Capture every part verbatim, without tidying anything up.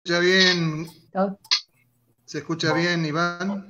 escucha bien. ¿Se escucha bien, Iván?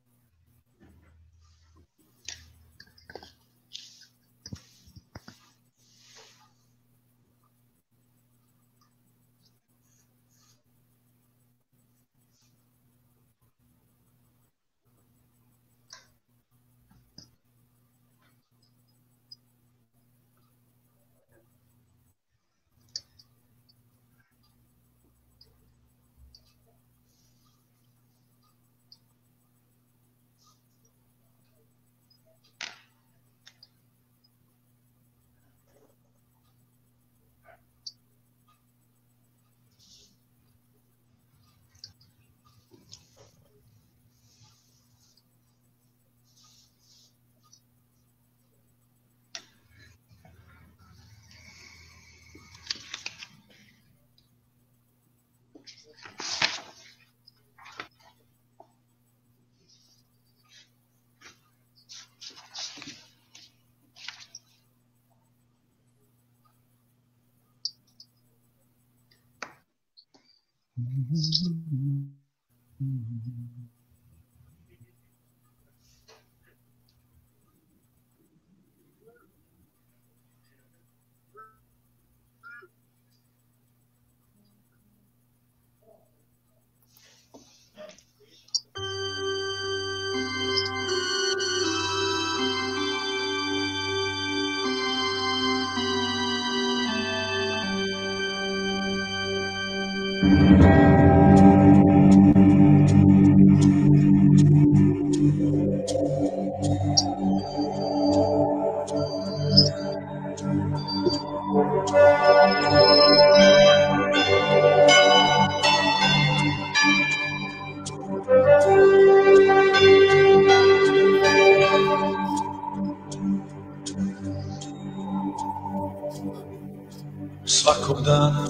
Svakog dana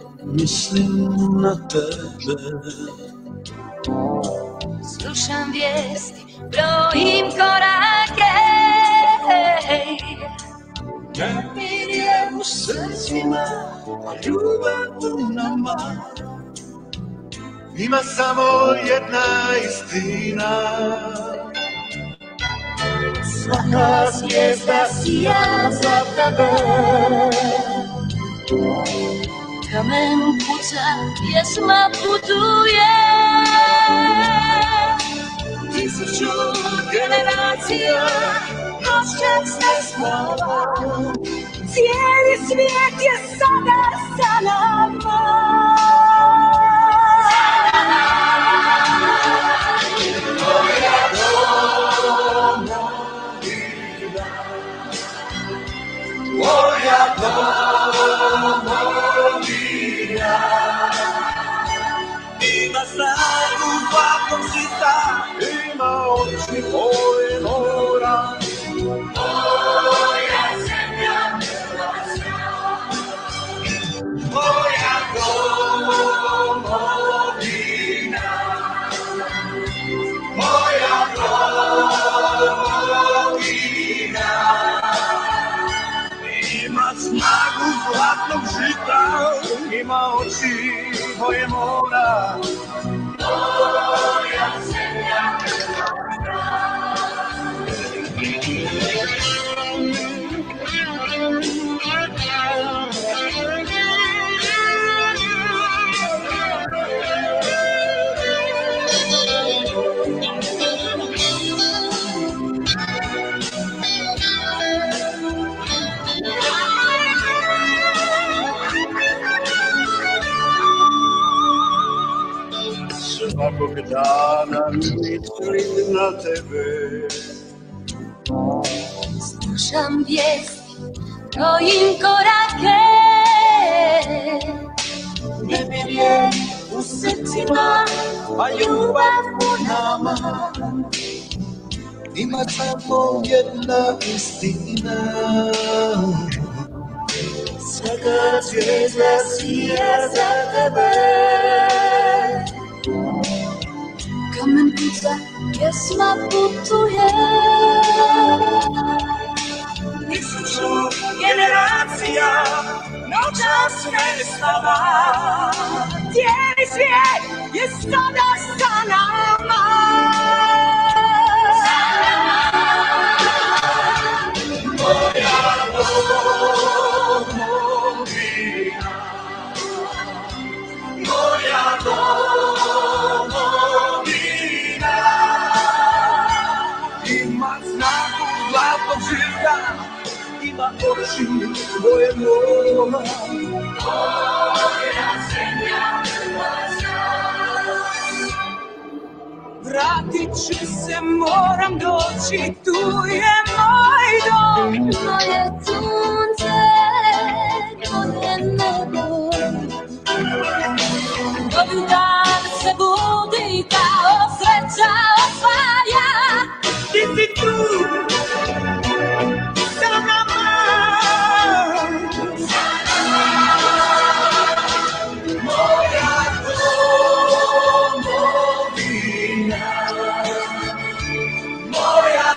mislim na tebe. Slušam vijesti, brojim korake. Nemir je u srcima, a ljubav u nama. Ima samo jedna istina. Svaka zvijezda sija za tebe. Kamen kuca, pjesma putuje. Tisuću generacija noć se spava. Cijeli svijet je sada sa nama. Moja domovina, moja domovina. Ima snagu zlatnog žita, ima oči koje mora. Moja zemlja, moja domovina, moja domovina. Ima snagu zlatnog žita, ima oči koje mora. Moja zemlja, svakog dana mislim na tebe. Slušam vijesti, brojim korake. Nemir je u srcima, a ljubav u nama. Ima samo jedna istina. Svaka zvijezda sija za tebe. Kamen kuca, pjesma putuje. Tisuću generacija noć czas przestała. Dziś jest zgoda sama. Moja domowina, moja domowina. I ma znaków złotowżyta, i ma oczy moje mowa. Moja ziemia wyłasza. Vrati će se, moram doći, tu je moj dom. Moje sunce, moje nebo. Novi dan se budi kao sreća osvaja. Ti si tu, sa nama. Sa nama. Moja domovina, moja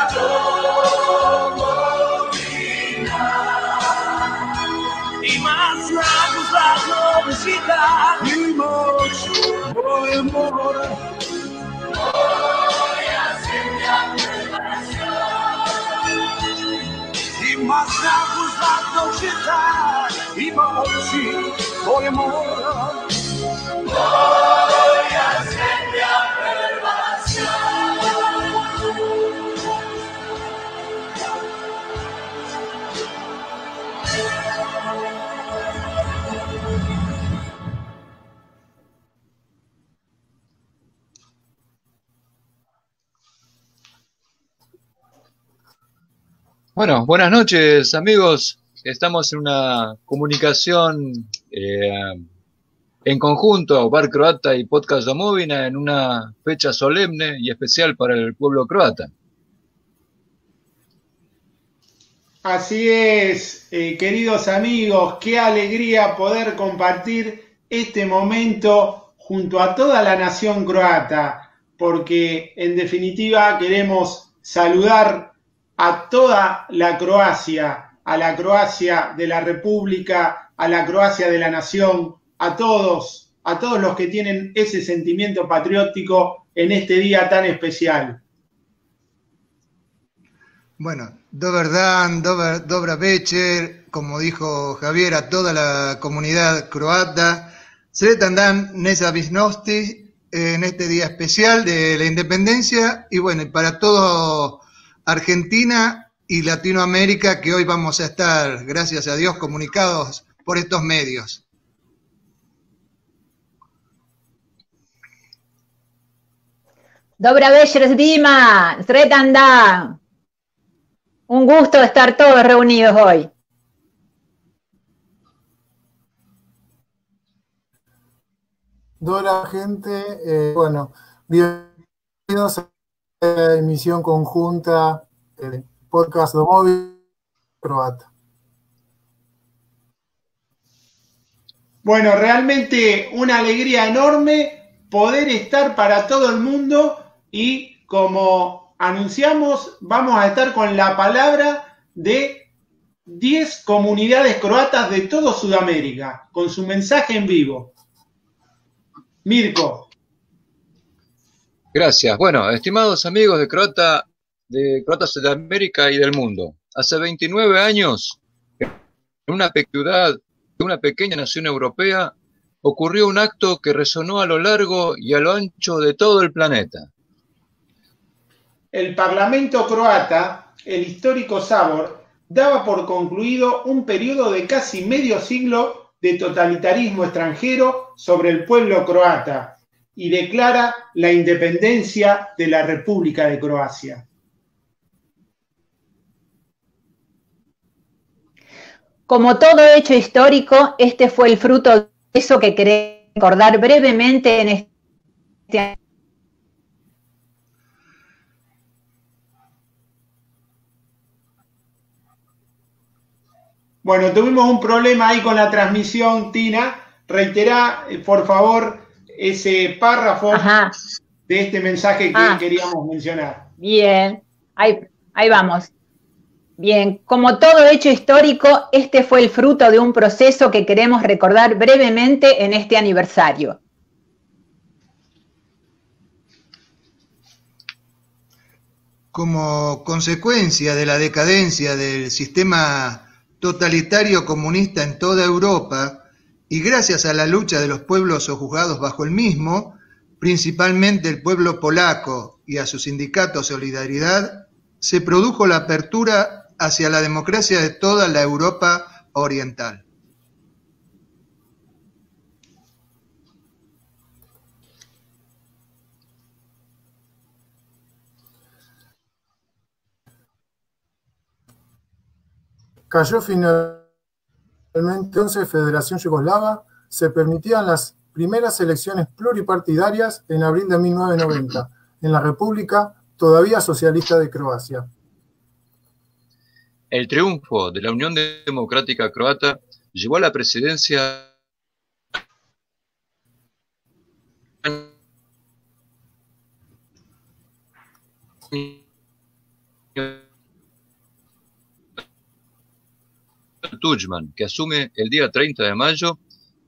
domovina. Ima snagu zlatnog žita i moć moje more. Moja zemlja Hrvatska. Ima snagu zlatnog žita, ima oči moje more. Moja zemlja Hrvatska. Bueno, buenas noches amigos, estamos en una comunicación eh, en conjunto, Bar Croata y Podcast Domovina, en una fecha solemne y especial para el pueblo croata. Así es, eh, queridos amigos, qué alegría poder compartir este momento junto a toda la nación croata, porque en definitiva queremos saludar a toda la Croacia, a la Croacia de la República, a la Croacia de la Nación, a todos, a todos los que tienen ese sentimiento patriótico en este día tan especial. Bueno, dober dan, dober, dobra večer, como dijo Javier, a toda la comunidad croata. Sretan dan nezavisnosti en este día especial de la independencia y bueno, para todo Argentina y Latinoamérica, que hoy vamos a estar, gracias a Dios, comunicados por estos medios. Dobra večer svima, sretan dan. Un gusto estar todos reunidos hoy. Hola gente, eh, bueno, bienvenidos a la emisión conjunta del Podcast Domovina Croata. Bueno, realmente una alegría enorme poder estar para todo el mundo y como anunciamos vamos a estar con la palabra de diez comunidades croatas de toda Sudamérica con su mensaje en vivo. Mirko. Gracias. Bueno, estimados amigos de Croata, de Croatas de América y del mundo, hace veintinueve años, en una ciudad de una pequeña nación europea, ocurrió un acto que resonó a lo largo y a lo ancho de todo el planeta. El Parlamento croata, el histórico Sabor, daba por concluido un periodo de casi medio siglo de totalitarismo extranjero sobre el pueblo croata y declara la independencia de la República de Croacia. Como todo hecho histórico, este fue el fruto de eso que queremos recordar brevemente en este año. Bueno, tuvimos un problema ahí con la transmisión, Tina. Reiterá, por favor, ese párrafo Ajá. de este mensaje que ah. queríamos mencionar. Bien, ahí, ahí vamos. Bien, como todo hecho histórico, este fue el fruto de un proceso que queremos recordar brevemente en este aniversario. Como consecuencia de la decadencia del sistema totalitario comunista en toda Europa y gracias a la lucha de los pueblos sojuzgados bajo el mismo, principalmente el pueblo polaco y a su sindicato Solidaridad, se produjo la apertura hacia la democracia de toda la Europa oriental. Cayó finalmente entonces Federación Yugoslava, se permitían las primeras elecciones pluripartidarias en abril de mil novecientos noventa, en la República todavía socialista de Croacia. El triunfo de la Unión Democrática Croata llevó a la presidencia Tudjman, que asume el día treinta de mayo.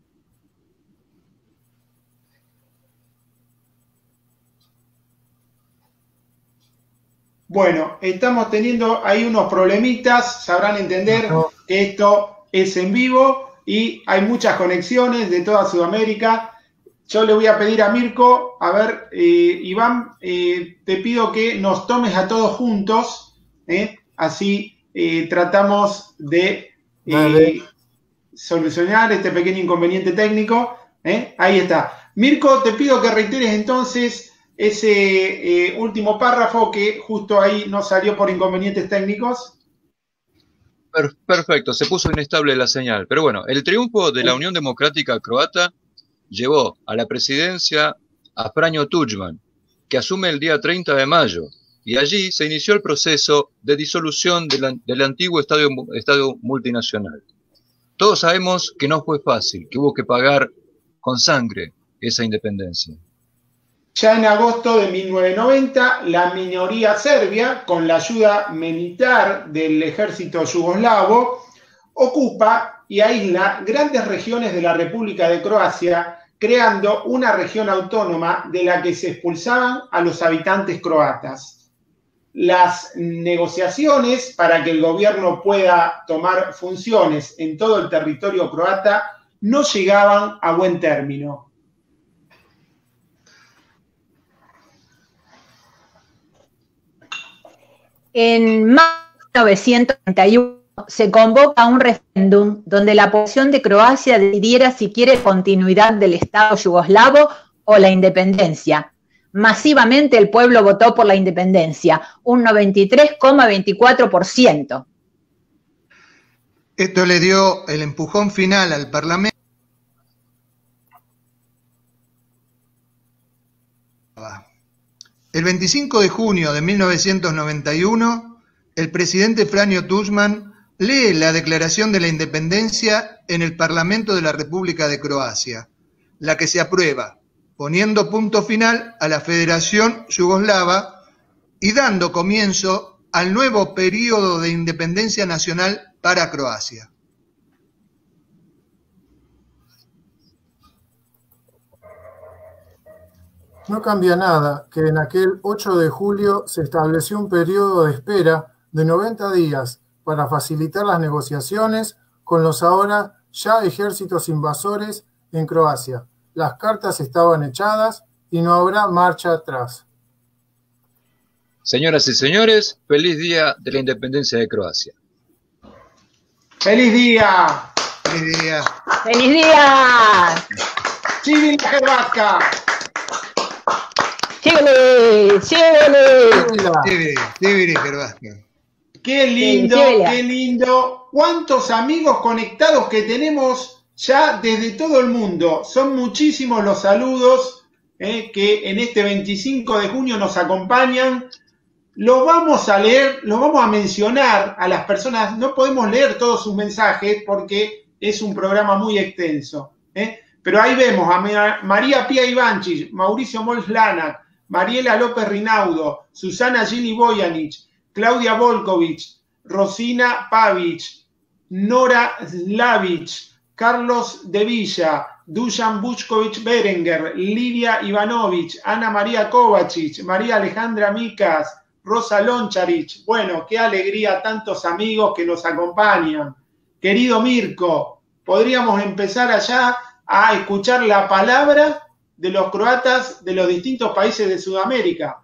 Bueno, estamos teniendo ahí unos problemitas, sabrán entender No. que esto es en vivo y hay muchas conexiones de toda Sudamérica. Yo le voy a pedir a Mirko, a ver, eh, Iván, eh, te pido que nos tomes a todos juntos, ¿eh? Así eh, tratamos de eh, solucionar este pequeño inconveniente técnico, ¿eh? Ahí está. Mirko, te pido que reiteres entonces ese eh, último párrafo que justo ahí no salió por inconvenientes técnicos. Per- Perfecto, se puso inestable la señal. Pero bueno, el triunfo de la Unión Democrática Croata llevó a la presidencia a Franjo Tudjman, que asume el día treinta de mayo, y allí se inició el proceso de disolución de la- del antiguo Estado, Estado multinacional. Todos sabemos que no fue fácil, que hubo que pagar con sangre esa independencia. Ya en agosto de mil novecientos noventa, la minoría serbia, con la ayuda militar del ejército yugoslavo, ocupa y aísla grandes regiones de la República de Croacia, creando una región autónoma de la que se expulsaban a los habitantes croatas. Las negociaciones para que el gobierno pueda tomar funciones en todo el territorio croata no llegaban a buen término. En mil novecientos treinta y uno se convoca un referéndum donde la población de Croacia decidiera si quiere continuidad del Estado yugoslavo o la independencia. Masivamente el pueblo votó por la independencia, un noventa y tres coma veinticuatro por ciento. Esto le dio el empujón final al Parlamento. El veinticinco de junio de mil novecientos noventa y uno, el presidente Franjo Tudjman lee la Declaración de la Independencia en el Parlamento de la República de Croacia, la que se aprueba, poniendo punto final a la Federación Yugoslava y dando comienzo al nuevo período de independencia nacional para Croacia. No cambia nada que en aquel ocho de julio se estableció un periodo de espera de noventa días para facilitar las negociaciones con los ahora ya ejércitos invasores en Croacia. Las cartas estaban echadas y no habrá marcha atrás. Señoras y señores, feliz día de la independencia de Croacia. ¡Feliz día! Feliz día. ¡Feliz día! ¡Živjela Hrvatska! ¡Síguele! ¡Síguele! Chévere, chévere, Hrvatska. ¡Qué lindo, Venezuela. qué lindo! ¿Cuántos amigos conectados que tenemos ya desde todo el mundo? Son muchísimos los saludos eh, que en este veinticinco de junio nos acompañan. Los vamos a leer, los vamos a mencionar a las personas. No podemos leer todos sus mensajes porque es un programa muy extenso. ¿eh? Pero ahí vemos a Ma- María Pía Ivanchich, Mauricio Molslanak, Mariela López Rinaudo, Susana Gili Bojanic, Claudia Volkovich, Rosina Pavic, Nora Slavic, Carlos de Villa, Dusan Buchkovic Berenguer, Lidia Ivanovic, Ana María Kovacic, María Alejandra Micas, Rosa Loncharich. Bueno, qué alegría, tantos amigos que nos acompañan. Querido Mirko, podríamos empezar allá a escuchar la palabra de los croatas de los distintos países de Sudamérica.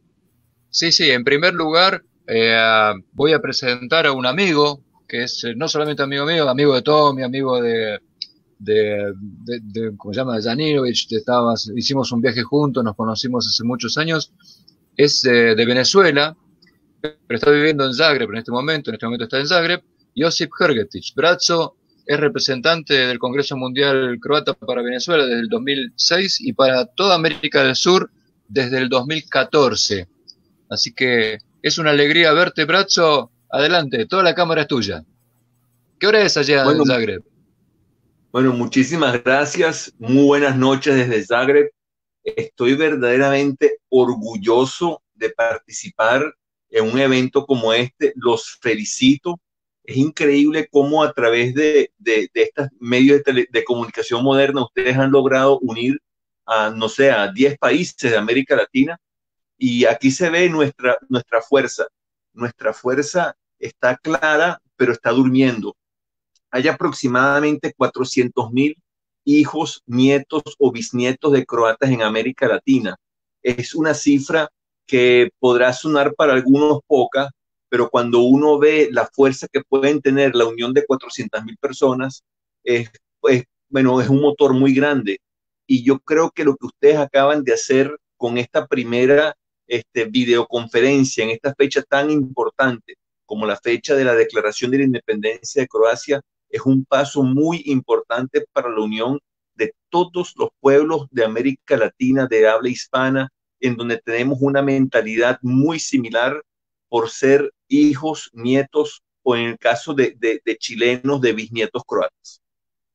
Sí, sí, en primer lugar eh, voy a presentar a un amigo, que es eh, no solamente amigo mío, amigo de Tommy, amigo de, de, de, de ¿cómo se llama?, de Janinovic, de estabas, hicimos un viaje juntos, nos conocimos hace muchos años, es eh, de Venezuela, pero está viviendo en Zagreb en este momento, en este momento está en Zagreb. Josip Hrgetic. Braco es representante del Congreso Mundial Croata para Venezuela desde el dos mil seis y para toda América del Sur desde el dos mil catorce. Así que es una alegría verte, Braco. Adelante, toda la cámara es tuya. ¿Qué hora es allá bueno, en Zagreb? Bueno, muchísimas gracias. Muy buenas noches desde Zagreb. Estoy verdaderamente orgulloso de participar en un evento como este. Los felicito. Es increíble cómo a través de, de, de estos medios de, tele, de comunicación moderna ustedes han logrado unir a, no sé, a diez países de América Latina. Y aquí se ve nuestra, nuestra fuerza. Nuestra fuerza está clara, pero está durmiendo. Hay aproximadamente cuatrocientos mil hijos, nietos o bisnietos de croatas en América Latina. Es una cifra que podrá sonar para algunos poca, pero cuando uno ve la fuerza que pueden tener la unión de cuatrocientas mil personas, es, es, bueno, es un motor muy grande. Y yo creo que lo que ustedes acaban de hacer con esta primera este, videoconferencia en esta fecha tan importante como la fecha de la declaración de la independencia de Croacia, es un paso muy importante para la unión de todos los pueblos de América Latina de habla hispana, en donde tenemos una mentalidad muy similar por ser hijos, nietos, o en el caso de, de, de chilenos, de bisnietos croatas.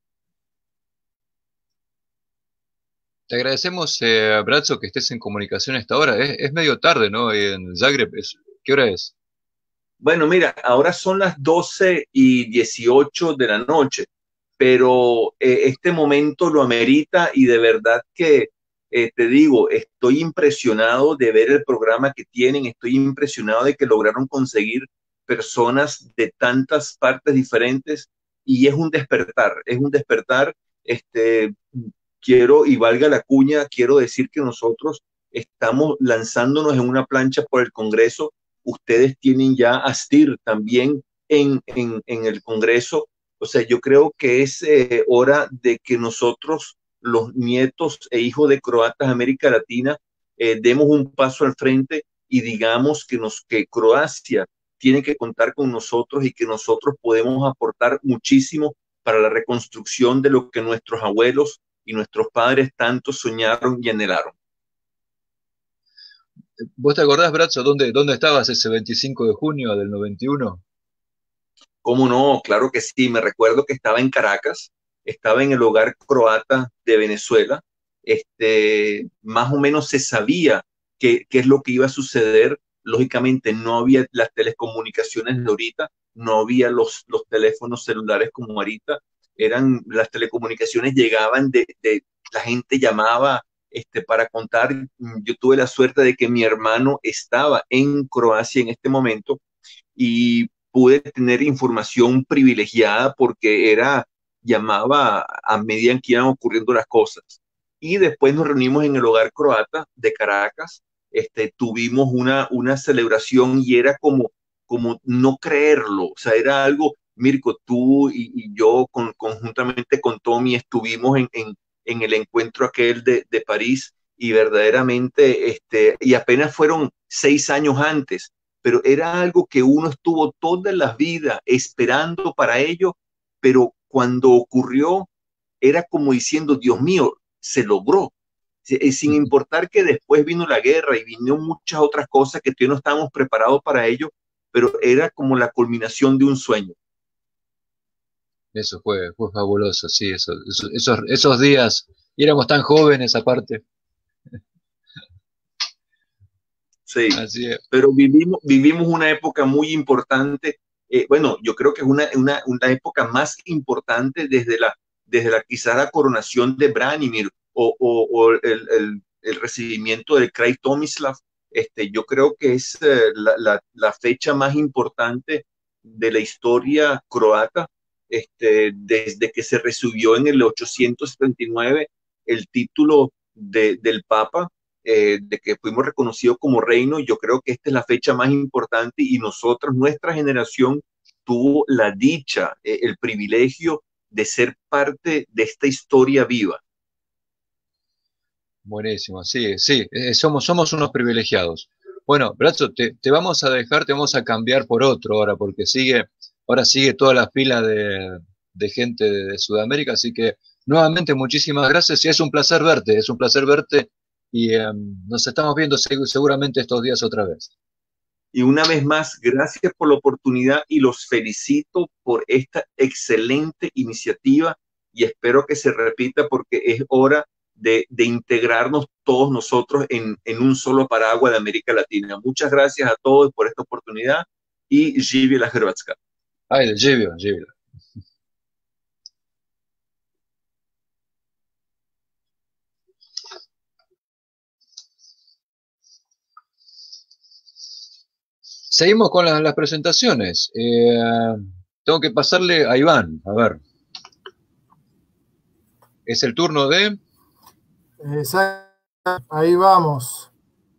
Te agradecemos, eh, Braco, que estés en comunicación a esta hora. Es, es medio tarde, ¿no? En Zagreb, es, ¿qué hora es? Bueno, mira, ahora son las doce y dieciocho de la noche, pero eh, este momento lo amerita y de verdad que eh, te digo, estoy impresionado de ver el programa que tienen, estoy impresionado de que lograron conseguir personas de tantas partes diferentes y es un despertar, es un despertar, este, quiero, y valga la cuña, quiero decir que nosotros estamos lanzándonos en una plancha por el Congreso. Ustedes tienen ya a Stir también en, en, en el Congreso. O sea, yo creo que es eh, hora de que nosotros, los nietos e hijos de croatas de América Latina, eh, demos un paso al frente y digamos que, nos, que Croacia tiene que contar con nosotros y que nosotros podemos aportar muchísimo para la reconstrucción de lo que nuestros abuelos y nuestros padres tanto soñaron y anhelaron. ¿Vos te acordás, Braco, dónde, dónde estabas ese veinticinco de junio del noventa y uno? ¿Cómo no? Claro que sí. Me recuerdo que estaba en Caracas, estaba en el hogar croata de Venezuela. Este, más o menos se sabía qué, qué es lo que iba a suceder. Lógicamente no había las telecomunicaciones de ahorita, no había los, los teléfonos celulares como ahorita. Eran, las telecomunicaciones llegaban de, de la gente llamaba Este, para contar. Yo tuve la suerte de que mi hermano estaba en Croacia en este momento y pude tener información privilegiada porque era, llamaba a medida en que iban ocurriendo las cosas. Y después nos reunimos en el hogar croata de Caracas, este, tuvimos una, una celebración y era como, como no creerlo, o sea, era algo, Mirko, tú y, y yo con, conjuntamente con Tommy estuvimos en, en en el encuentro aquel de, de París y verdaderamente, este, y apenas fueron seis años antes, pero era algo que uno estuvo toda la vida esperando para ello, pero cuando ocurrió era como diciendo, Dios mío, se logró, sin importar que después vino la guerra y vino muchas otras cosas que todavía no estábamos preparados para ello, pero era como la culminación de un sueño. Eso fue, fue fabuloso, sí, eso, eso, esos, esos días, y éramos tan jóvenes aparte. Sí, así es. Pero vivimos, vivimos una época muy importante eh, bueno, yo creo que es una, una, una época más importante desde la, desde la quizás la coronación de Branimir o, o, o el, el, el, recibimiento del Krai Tomislav. Este, yo creo que es eh, la, la, la fecha más importante de la historia croata, este, desde que se recibió en el ochocientos setenta y nueve el título de, del Papa, eh, de que fuimos reconocidos como reino. Yo creo que esta es la fecha más importante y nosotros, nuestra generación, tuvo la dicha, eh, el privilegio de ser parte de esta historia viva. Buenísimo, sí, sí, eh, somos, somos unos privilegiados. Bueno, Bracho, te, te vamos a dejar, te vamos a cambiar por otro ahora, porque sigue, ahora sigue toda la fila de, de gente de, de Sudamérica, así que nuevamente muchísimas gracias y es un placer verte, es un placer verte y eh, nos estamos viendo seguramente estos días otra vez. Y una vez más, gracias por la oportunidad y los felicito por esta excelente iniciativa y espero que se repita porque es hora de, de integrarnos todos nosotros en, en un solo paraguas de América Latina. Muchas gracias a todos por esta oportunidad y Živjela la Hrvatska. Ajde, živio, živio. Seguimos con la, las presentaciones. Eh, tengo que pasarle a Iván, a ver. Es el turno de... Exacto, ahí vamos.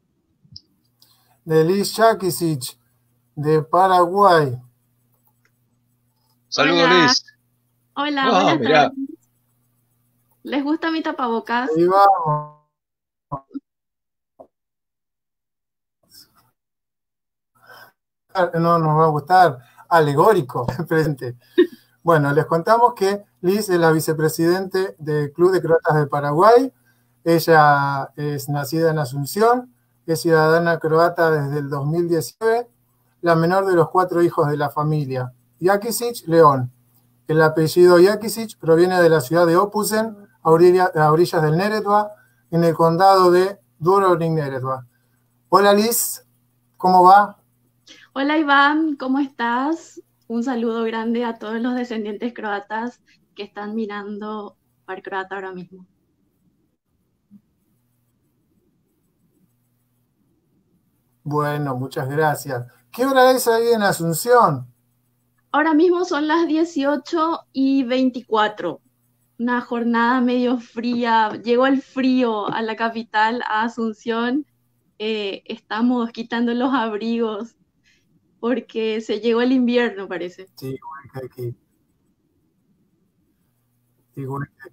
De Liz Jakisic, de Paraguay. Saludos, Hola. Liz. Hola, Ah, buenas mirá. tardes. ¿Les gusta mi tapabocas? Ahí vamos. No nos va a gustar, alegórico, presente. Bueno, les contamos que Liz es la vicepresidente del Club de Croatas de Paraguay. Ella es nacida en Asunción, es ciudadana croata desde el dos mil diecinueve, la menor de los cuatro hijos de la familia. Jakisic, León. El apellido Jakisic proviene de la ciudad de Opuzen, a, orilla, a orillas del Neretva, en el condado de Dubrovnik-Neretva. Hola Liz, ¿cómo va? Hola Iván, ¿cómo estás? Un saludo grande a todos los descendientes croatas que están mirando Bar Croata ahora mismo. Bueno, muchas gracias. ¿Qué hora es ahí en Asunción? Ahora mismo son las dieciocho y veinticuatro. Una jornada medio fría. Llegó el frío a la capital, a Asunción. Eh, estamos quitando los abrigos porque se llegó el invierno, parece. Sí, igual que aquí. Igual que aquí.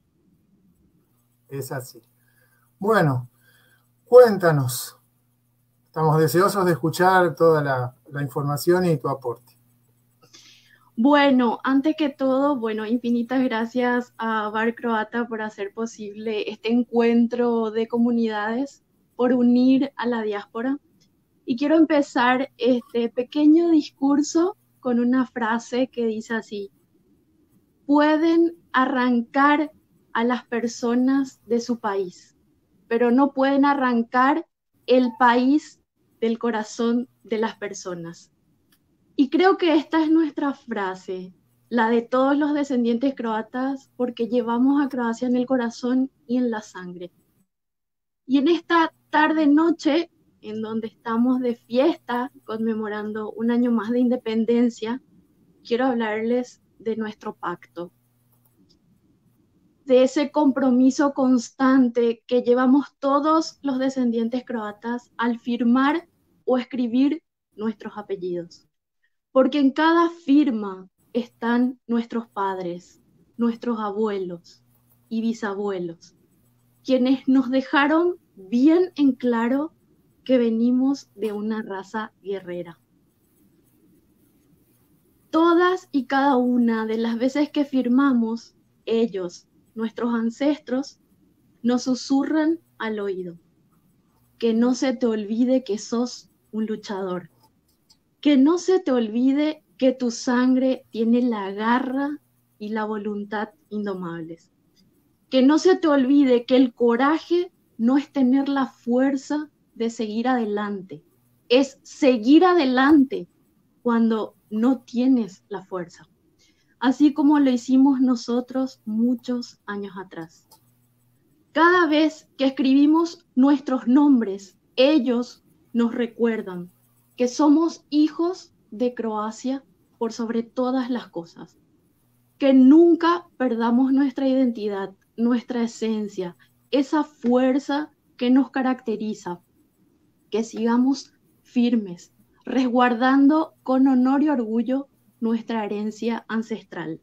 Es así. Bueno, cuéntanos. Estamos deseosos de escuchar toda la, la información y tu aporte. Bueno, antes que todo, bueno, infinitas gracias a Bar Croata por hacer posible este encuentro de comunidades, por unir a la diáspora. Y quiero empezar este pequeño discurso con una frase que dice así: pueden arrancar a las personas de su país, pero no pueden arrancar el país del corazón de las personas. Y creo que esta es nuestra frase, la de todos los descendientes croatas, porque llevamos a Croacia en el corazón y en la sangre. Y en esta tarde-noche, en donde estamos de fiesta, conmemorando un año más de independencia, quiero hablarles de nuestro pacto, de ese compromiso constante que llevamos todos los descendientes croatas al firmar o escribir nuestros apellidos. Porque en cada firma están nuestros padres, nuestros abuelos y bisabuelos, quienes nos dejaron bien en claro que venimos de una raza guerrera. Todas y cada una de las veces que firmamos, ellos, nuestros ancestros, nos susurran al oído: que no se te olvide que sos un luchador, que no se te olvide que tu sangre tiene la garra y la voluntad indomables, que no se te olvide que el coraje no es tener la fuerza de seguir adelante, es seguir adelante cuando no tienes la fuerza, así como lo hicimos nosotros muchos años atrás. Cada vez que escribimos nuestros nombres, ellos nos recuerdan que somos hijos de Croacia por sobre todas las cosas. Que nunca perdamos nuestra identidad, nuestra esencia, esa fuerza que nos caracteriza. Que sigamos firmes, resguardando con honor y orgullo nuestra herencia ancestral.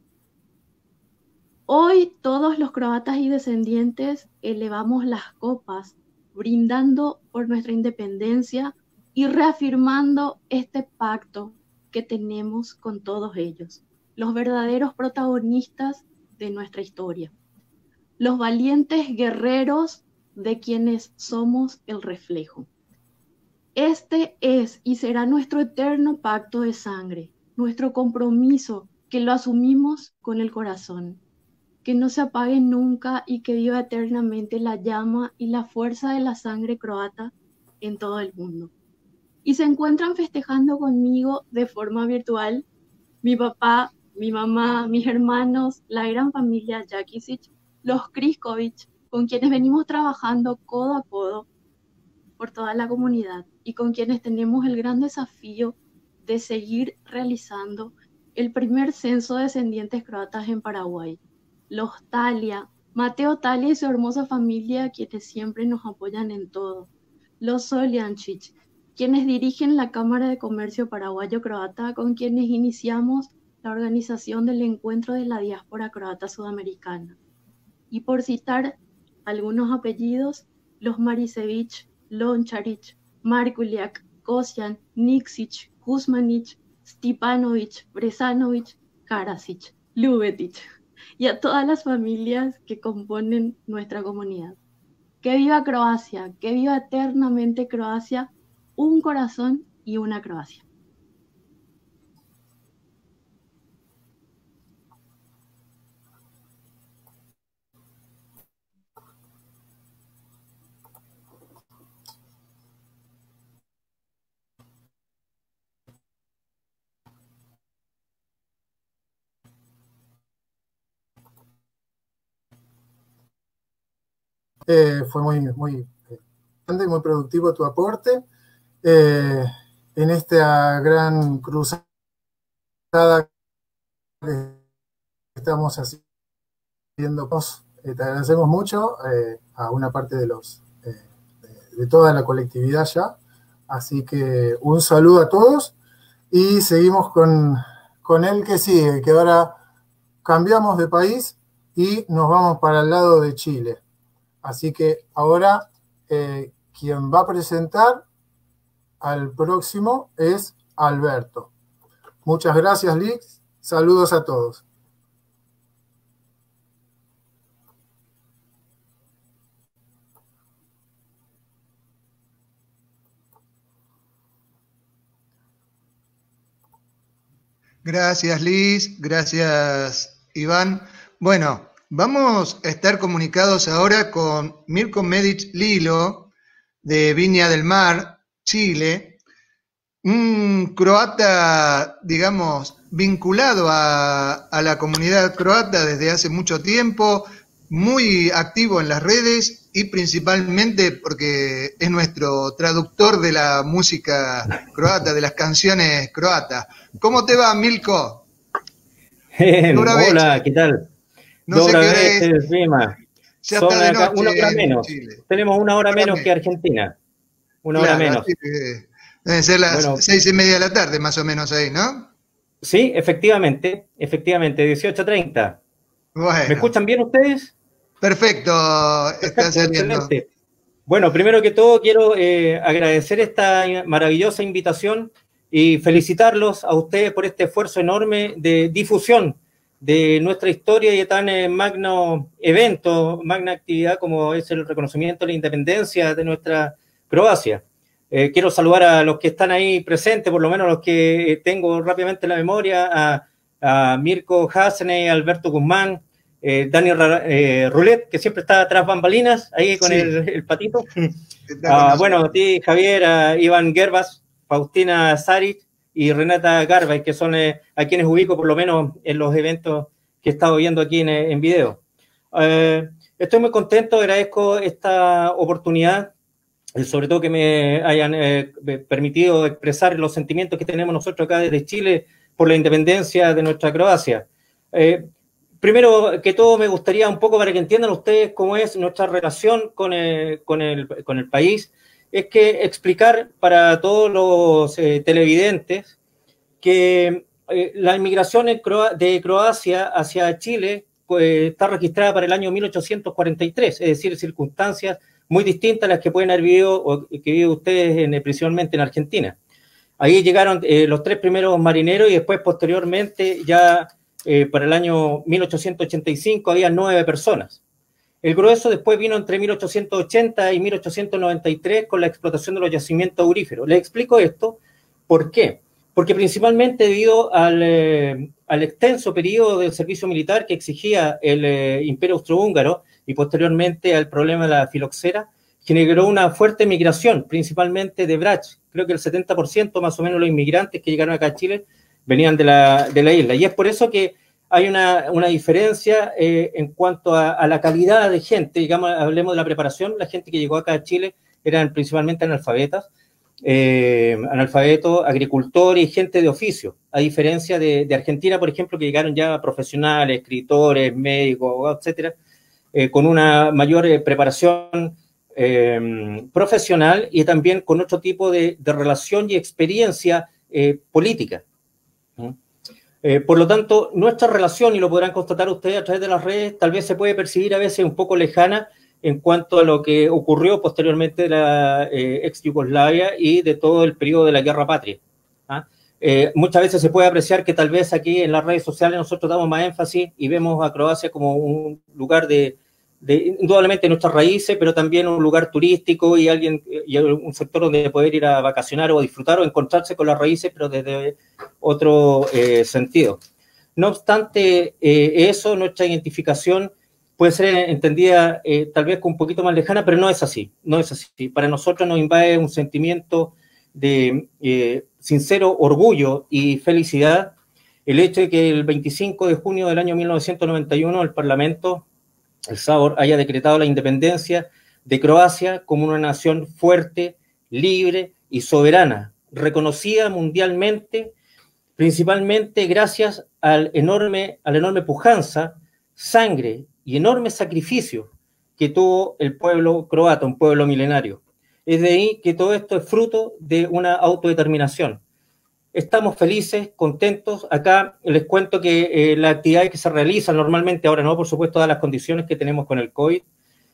Hoy todos los croatas y descendientes elevamos las copas, brindando por nuestra independencia y reafirmando este pacto que tenemos con todos ellos, los verdaderos protagonistas de nuestra historia, los valientes guerreros de quienes somos el reflejo. Este es y será nuestro eterno pacto de sangre, nuestro compromiso que lo asumimos con el corazón. Que no se apague nunca y que viva eternamente la llama y la fuerza de la sangre croata en todo el mundo. Y se encuentran festejando conmigo de forma virtual mi papá, mi mamá, mis hermanos, la gran familia Jakisic, los Kriskovic, con quienes venimos trabajando codo a codo por toda la comunidad y con quienes tenemos el gran desafío de seguir realizando el primer censo de descendientes croatas en Paraguay. Los Talia, Mateo Talia y su hermosa familia, quienes siempre nos apoyan en todo. Los Soljancic, quienes dirigen la Cámara de Comercio Paraguayo-Croata, con quienes iniciamos la organización del Encuentro de la Diáspora Croata Sudamericana. Y por citar algunos apellidos, los Marisevich, Loncharic, Markuliak, Kosian, Niksic, Kuzmanic, Stipanovic, Bresanovic, Karasic, Lubetic, y a todas las familias que componen nuestra comunidad. Que viva Croacia, que viva eternamente Croacia, un corazón y una Croacia. Eh, fue muy, muy grande y muy productivo tu aporte eh, en esta gran cruzada que estamos haciendo. Eh, te agradecemos mucho eh, a una parte de los eh, de, de toda la colectividad ya. Así que un saludo a todos y seguimos con, con el que sigue, que ahora cambiamos de país y nos vamos para el lado de Chile. Así que ahora eh, quien va a presentar al próximo es Alberto. Muchas gracias, Lix. Saludos a todos. Gracias, Liz. Gracias, Iván. Bueno, vamos a estar comunicados ahora con Mirko Medic Lilo, de Viña del Mar, Chile, un croata, digamos, vinculado a, a la comunidad croata desde hace mucho tiempo, muy activo en las redes y principalmente porque es nuestro traductor de la música croata, de las canciones croatas. ¿Cómo te va, Milko? Bien, hola, ¿qué tal? No sé qué hora es. Ya Son está de noche una hora menos. Tenemos una hora menos que Argentina. Una claro, hora menos. Deben ser las bueno, seis y media de la tarde, más o menos ahí, ¿no? Sí, efectivamente, efectivamente, dieciocho treinta. Bueno. ¿Me escuchan bien ustedes? Perfecto, está saliendo. Excelente. Bueno, primero que todo quiero eh, agradecer esta maravillosa invitación y felicitarlos a ustedes por este esfuerzo enorme de difusión de nuestra historia y de tan eh, magno evento, magna actividad como es el reconocimiento de la independencia de nuestra Croacia. Eh, quiero saludar a los que están ahí presentes, por lo menos los que tengo rápidamente en la memoria, a, a Mirko Hasene, Alberto Guzmán, eh, Daniel eh, Rulet, que siempre está tras bambalinas, ahí con sí. el, el patito. Ah, bueno, a ti, Javier, a Iván Gerbas, Faustina Saric, y Renata Garbay, que son eh, a quienes ubico por lo menos en los eventos que he estado viendo aquí en, en video. Eh, estoy muy contento, agradezco esta oportunidad, eh, sobre todo que me hayan eh, permitido expresar los sentimientos que tenemos nosotros acá desde Chile por la independencia de nuestra Croacia. Eh, primero que todo me gustaría un poco para que entiendan ustedes cómo es nuestra relación con el, con el, con el país, es que explicar para todos los eh, televidentes que eh, la inmigración en Croa- de Croacia hacia Chile pues, está registrada para el año mil ochocientos cuarenta y tres, es decir, circunstancias muy distintas a las que pueden haber vivido o que viven ustedes en, principalmente en Argentina. Ahí llegaron eh, los tres primeros marineros y después posteriormente ya eh, para el año mil ochocientos ochenta y cinco había nueve personas. El grueso después vino entre mil ochocientos ochenta y mil ochocientos noventa y tres con la explotación de los yacimientos auríferos. Les explico esto, ¿por qué? Porque principalmente debido al, eh, al extenso periodo del servicio militar que exigía el eh, Imperio Austrohúngaro y posteriormente al problema de la filoxera, generó una fuerte migración, principalmente de Brach. Creo que el setenta por ciento más o menos de los inmigrantes que llegaron acá a Chile venían de la, de la isla. Y es por eso que hay una, una diferencia eh, en cuanto a, a la calidad de gente, digamos, hablemos de la preparación, la gente que llegó acá a Chile eran principalmente analfabetas, eh, analfabetos, agricultores y gente de oficio, a diferencia de, de Argentina, por ejemplo, que llegaron ya profesionales, escritores, médicos, abogados, etcétera, eh, con una mayor eh, preparación eh, profesional y también con otro tipo de, de relación y experiencia eh, política. ¿Mm? Eh, por lo tanto, nuestra relación, y lo podrán constatar ustedes a través de las redes, tal vez se puede percibir a veces un poco lejana en cuanto a lo que ocurrió posteriormente de la eh, ex Yugoslavia y de todo el periodo de la Guerra Patria. ¿Ah? Eh, muchas veces se puede apreciar que tal vez aquí en las redes sociales nosotros damos más énfasis y vemos a Croacia como un lugar de, de indudablemente nuestras raíces, pero también un lugar turístico y, alguien, y un sector donde poder ir a vacacionar o a disfrutar o encontrarse con las raíces, pero desde otro eh, sentido. No obstante eh, eso, nuestra identificación puede ser entendida eh, tal vez con un poquito más lejana, pero no es así, no es así. Para nosotros nos invade un sentimiento de eh, sincero orgullo y felicidad el hecho de que el veinticinco de junio del año mil novecientos noventa y uno el Parlamento, el Sabor, haya decretado la independencia de Croacia como una nación fuerte, libre y soberana, reconocida mundialmente, principalmente gracias al enorme, a la enorme pujanza, sangre y enorme sacrificio que tuvo el pueblo croata, un pueblo milenario. Es de ahí que todo esto es fruto de una autodeterminación. Estamos felices, contentos. Acá les cuento que eh, las actividades que se realizan normalmente, ahora no, por supuesto, dadas las condiciones que tenemos con el COVID,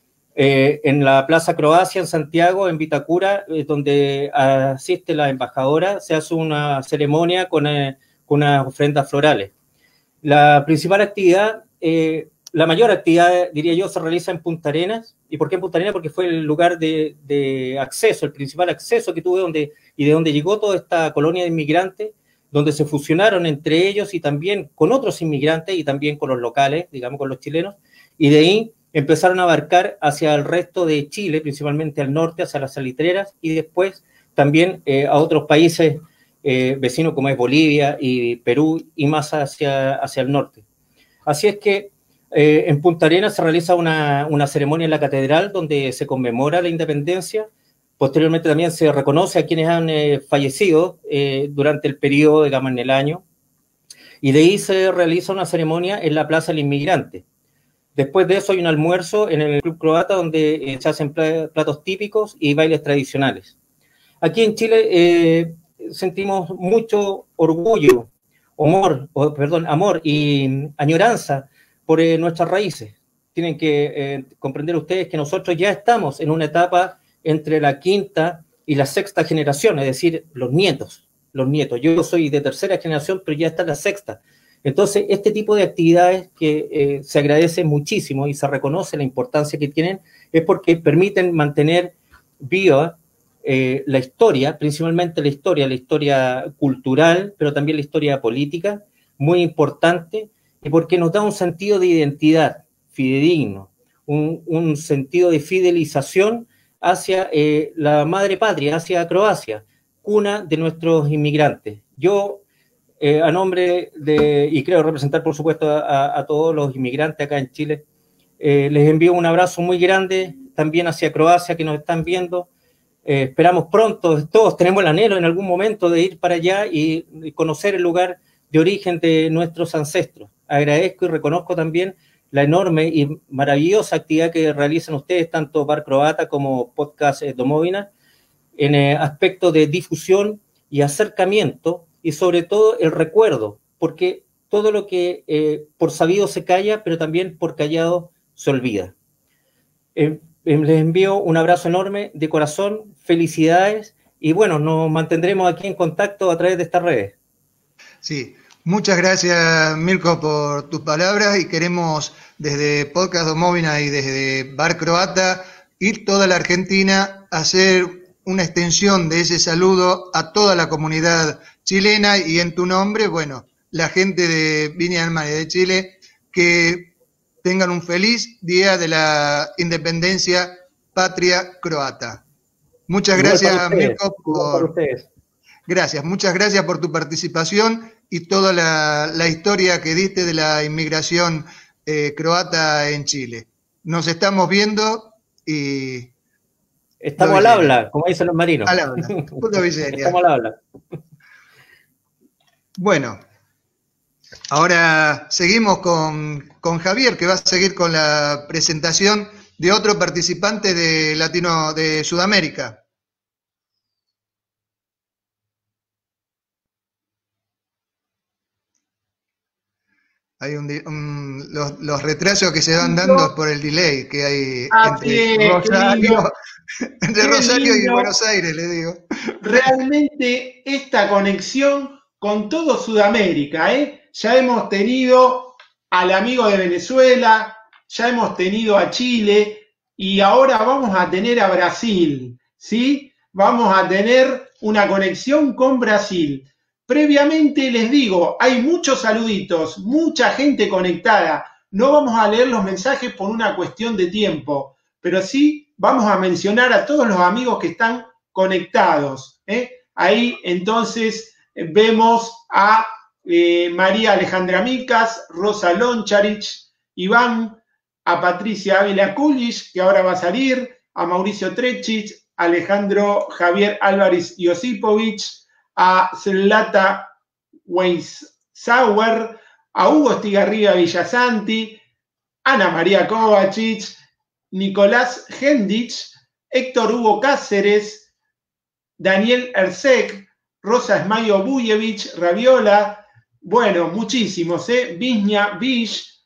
eh, en la Plaza Croacia, en Santiago, en Vitacura, eh, donde asiste la embajadora, se hace una ceremonia con, eh, con unas ofrendas florales. La principal actividad, eh, la mayor actividad, diría yo, se realiza en Punta Arenas. ¿Y por qué en Punta Arenas? Porque fue el lugar de, de acceso, el principal acceso que tuve donde, y de donde llegó toda esta colonia de inmigrantes, donde se fusionaron entre ellos y también con otros inmigrantes y también con los locales, digamos con los chilenos, y de ahí empezaron a abarcar hacia el resto de Chile, principalmente al norte, hacia las salitreras, y después también eh, a otros países eh, vecinos como es Bolivia y Perú, y más hacia, hacia el norte. Así es que eh, en Punta Arenas se realiza una, una ceremonia en la catedral donde se conmemora la independencia. Posteriormente también se reconoce a quienes han eh, fallecido eh, durante el periodo, digamos, en el año, y de ahí se realiza una ceremonia en la Plaza del Inmigrante. Después de eso hay un almuerzo en el Club Croata donde eh, se hacen platos típicos y bailes tradicionales. Aquí en Chile eh, sentimos mucho orgullo, amor, o, perdón, amor y añoranza por eh, nuestras raíces. Tienen que eh, comprender ustedes que nosotros ya estamos en una etapa entre la quinta y la sexta generación, es decir, los nietos, los nietos. Yo soy de tercera generación, pero ya está la sexta. Entonces, este tipo de actividades que eh, se agradece muchísimo y se reconoce la importancia que tienen, es porque permiten mantener viva eh, la historia, principalmente la historia, la historia cultural, pero también la historia política, muy importante, y porque nos da un sentido de identidad fidedigno, un, un sentido de fidelización hacia eh, la madre patria, hacia Croacia, cuna de nuestros inmigrantes. Yo, eh, a nombre de, y creo representar por supuesto a, a todos los inmigrantes acá en Chile, eh, les envío un abrazo muy grande también hacia Croacia que nos están viendo. Eh, esperamos pronto, todos tenemos el anhelo en algún momento de ir para allá y, y conocer el lugar de origen de nuestros ancestros. Agradezco y reconozco también la enorme y maravillosa actividad que realizan ustedes, tanto Bar Croata como Podcast eh, Domovina, en eh, aspecto de difusión y acercamiento, y sobre todo el recuerdo, porque todo lo que eh, por sabido se calla, pero también por callado se olvida. Eh, eh, les envío un abrazo enorme de corazón, felicidades, y bueno, nos mantendremos aquí en contacto a través de estas redes. Sí, muchas gracias Mirko por tus palabras y queremos desde Podcast Domovina y desde Bar Croata ir toda la Argentina a hacer una extensión de ese saludo a toda la comunidad chilena y en tu nombre, bueno, la gente de Viña del Mar y de Chile, que tengan un feliz día de la independencia patria croata. Muchas Igual gracias, para ustedes, Mirko, igual para por... ustedes. Gracias, muchas gracias por tu participación y toda la, la historia que diste de la inmigración eh, croata en Chile. Nos estamos viendo y... Estamos al habla, como dicen los marinos. Al habla. Punto Viseña. Estamos al habla. Bueno, ahora seguimos con, con Javier, que va a seguir con la presentación de otro participante de Latino de Sudamérica. Hay un, un, los, los retrasos que se van dando por el delay que hay Así entre es, Rosario, entre Qué Rosario y lindo. Buenos Aires, le digo. Realmente esta conexión con todo Sudamérica, ¿eh? Ya hemos tenido al amigo de Venezuela, ya hemos tenido a Chile y ahora vamos a tener a Brasil, ¿sí? Vamos a tener una conexión con Brasil. Previamente les digo, hay muchos saluditos, mucha gente conectada. No vamos a leer los mensajes por una cuestión de tiempo, pero sí vamos a mencionar a todos los amigos que están conectados, ¿eh? Ahí entonces vemos a eh, María Alejandra Micas, Rosa Loncharich, Iván, a Patricia Ávila Kulic, que ahora va a salir, a Mauricio Trechich, Alejandro Javier Álvarez Josipovich, a Zlata Weissauer, a Hugo Estigarribia Villasanti, Ana María Kovacic, Nicolás Hendich, Héctor Hugo Cáceres, Daniel Ersek, Rosa Esmayo Bujevich, Raviola, bueno, muchísimos, ¿eh? Viña Vish,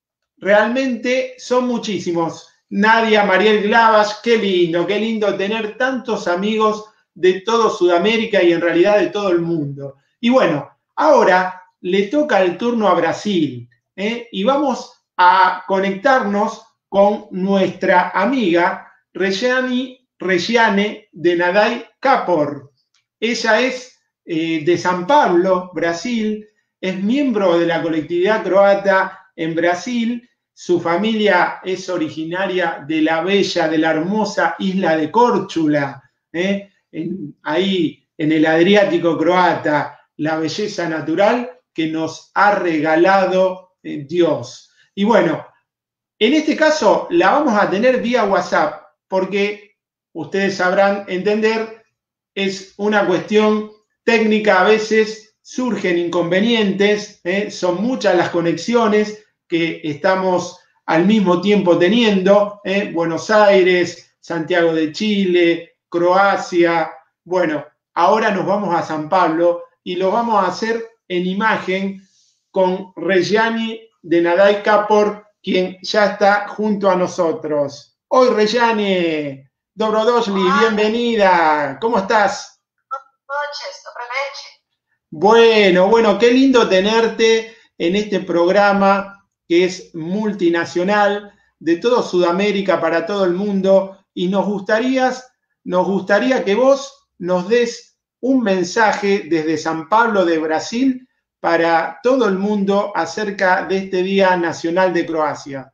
realmente son muchísimos. Nadia Mariel Glavas, qué lindo, qué lindo tener tantos amigos de todo Sudamérica y en realidad de todo el mundo. Y bueno, ahora le toca el turno a Brasil, ¿eh? Y vamos a conectarnos con nuestra amiga Regiane, Regiane de Nadai Capor. Ella es eh, de San Pablo, Brasil, es miembro de la colectividad croata en Brasil. Su familia es originaria de la bella, de la hermosa isla de Córchula, ¿eh? En, ahí en el Adriático croata, la belleza natural que nos ha regalado eh, Dios. Y bueno, en este caso la vamos a tener vía WhatsApp, porque ustedes sabrán entender, es una cuestión técnica, a veces surgen inconvenientes, ¿eh? Son muchas las conexiones que estamos al mismo tiempo teniendo, ¿eh? Buenos Aires, Santiago de Chile, Croacia. Bueno, ahora nos vamos a San Pablo y lo vamos a hacer en imagen con Regiane de Nadai Capor, quien ya está junto a nosotros. Hoy, Regiane, Dobrodošli, bienvenida. ¿Cómo estás? Buenas noches, dobra noche. Bueno, bueno, qué lindo tenerte en este programa que es multinacional, de toda Sudamérica para todo el mundo, y nos gustaría, nos gustaría que vos nos des un mensaje desde San Pablo de Brasil para todo el mundo acerca de este Día Nacional de Croacia.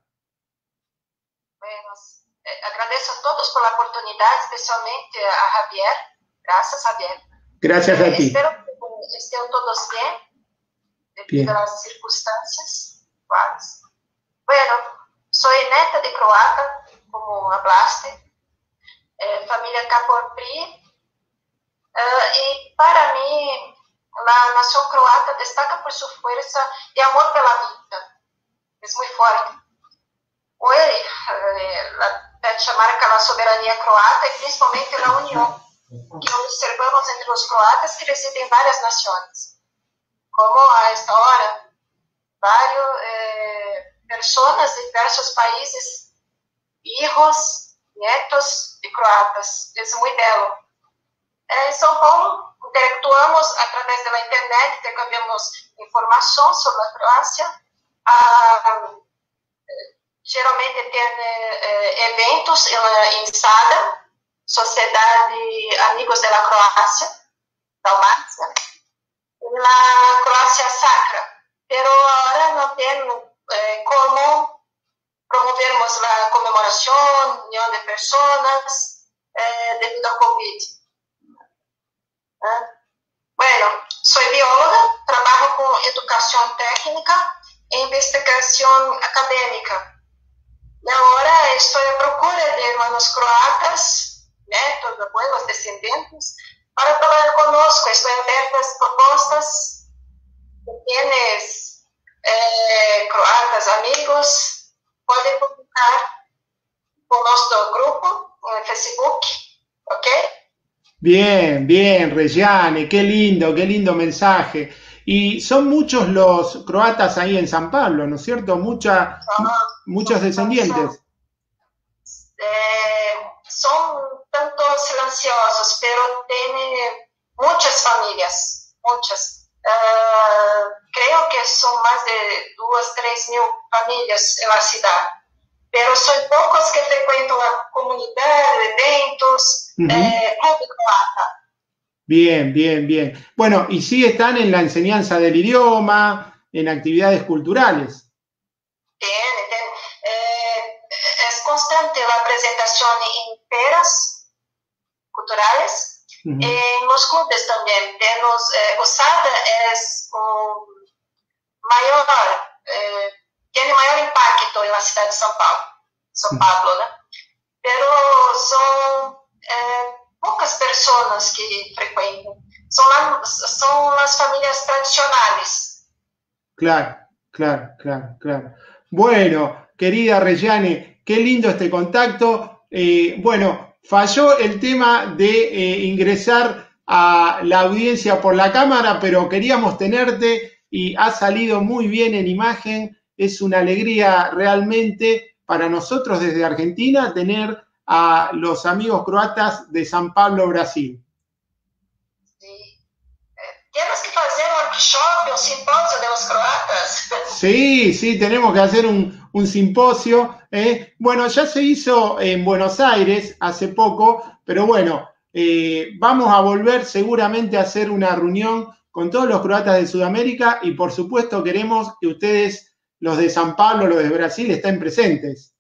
Bueno, eh, agradezco a todos por la oportunidad, especialmente a Javier. Gracias, Javier. Gracias a Eh, ti. Espero que con estén todos bien, Bien. debido a las circunstancias actuales. Bueno, soy neta de croata, como hablaste, eh, familia Caporpri, eh, y para mí la nación croata destaca por su fuerza y amor por la vida. Es muy fuerte. Hoy eh, la fecha marca la soberanía croata y principalmente la unión que observamos entre los croatas que residen en varias naciones, como a esta hora varias eh, personas de diversos países, hijos, nietos de croatas. Es muy bello. En São Paulo interactuamos a través de la internet, intercambiamos información sobre la Croacia. Ah, geralmente tiene eh, eventos en la INSADA, Sociedad de Amigos de la Croacia, Dalmácia, en la Croacia Sacra, pero ahora no tienen eh, cómo promovermos la conmemoración, unión de personas, eh, debido al COVID. ¿Eh? Bueno, soy bióloga, trabajo con educación técnica e investigación académica. Y ahora estoy a procura de hermanos croatas, netos, abuelos, descendientes, para trabajar conosco. Estoy abierta a propostas. Si tienes eh, croatas amigos, pueden comunicar con nuestro grupo en Facebook, ¿ok? Bien, bien, Rejane, qué lindo, qué lindo mensaje. Y son muchos los croatas ahí en San Pablo, ¿no es cierto? Mucha, muchos descendientes. Eh, son tanto silenciosos, pero tienen muchas familias, muchas. Uh, creo que son más de dos, tres mil familias en la ciudad. Pero son pocos que frecuentan la comunidad, eventos, uh-huh. eh, club croata. Bien, bien, bien. Bueno, y sí están en la enseñanza del idioma, en actividades culturales. Bien, bien. Eh, es constante la presentación en ferias culturales, uh-huh. En los clubes también. Tenemos, eh, USADA es um, mayor, eh, tiene mayor impacto en la ciudad de São Paulo, São Paulo, ¿no? Pero son eh, pocas personas que frecuentan, son, la, son las familias tradicionales. Claro, claro, claro, claro. Bueno, querida Rejane, qué lindo este contacto. Eh, bueno, falló el tema de eh, ingresar a la audiencia por la cámara, pero queríamos tenerte y ha salido muy bien en imagen. Es una alegría realmente para nosotros desde Argentina tener a los amigos croatas de San Pablo, Brasil. Sí. Tienes que hacer un workshop, un simposio de los croatas. Sí, sí, tenemos que hacer un, un simposio. ¿eh? Bueno, ya se hizo en Buenos Aires hace poco, pero bueno, eh, vamos a volver seguramente a hacer una reunión con todos los croatas de Sudamérica y por supuesto queremos que ustedes, los de San Pablo, los de Brasil, estén presentes.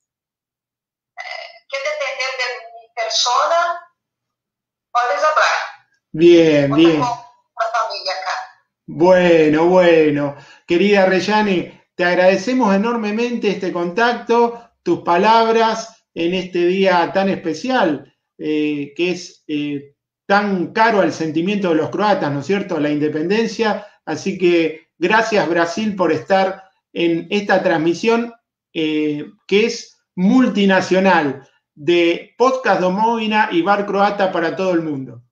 Que depender de mi persona, puedes hablar. Bien, bien. La familia acá. Bueno, bueno. Querida Rejane, te agradecemos enormemente este contacto, tus palabras en este día tan especial, eh, que es eh, tan caro al sentimiento de los croatas, ¿no es cierto?, la independencia. Así que gracias, Brasil, por estar en esta transmisión eh, que es multinacional de Podcast Domovina y Bar Croata para todo el mundo.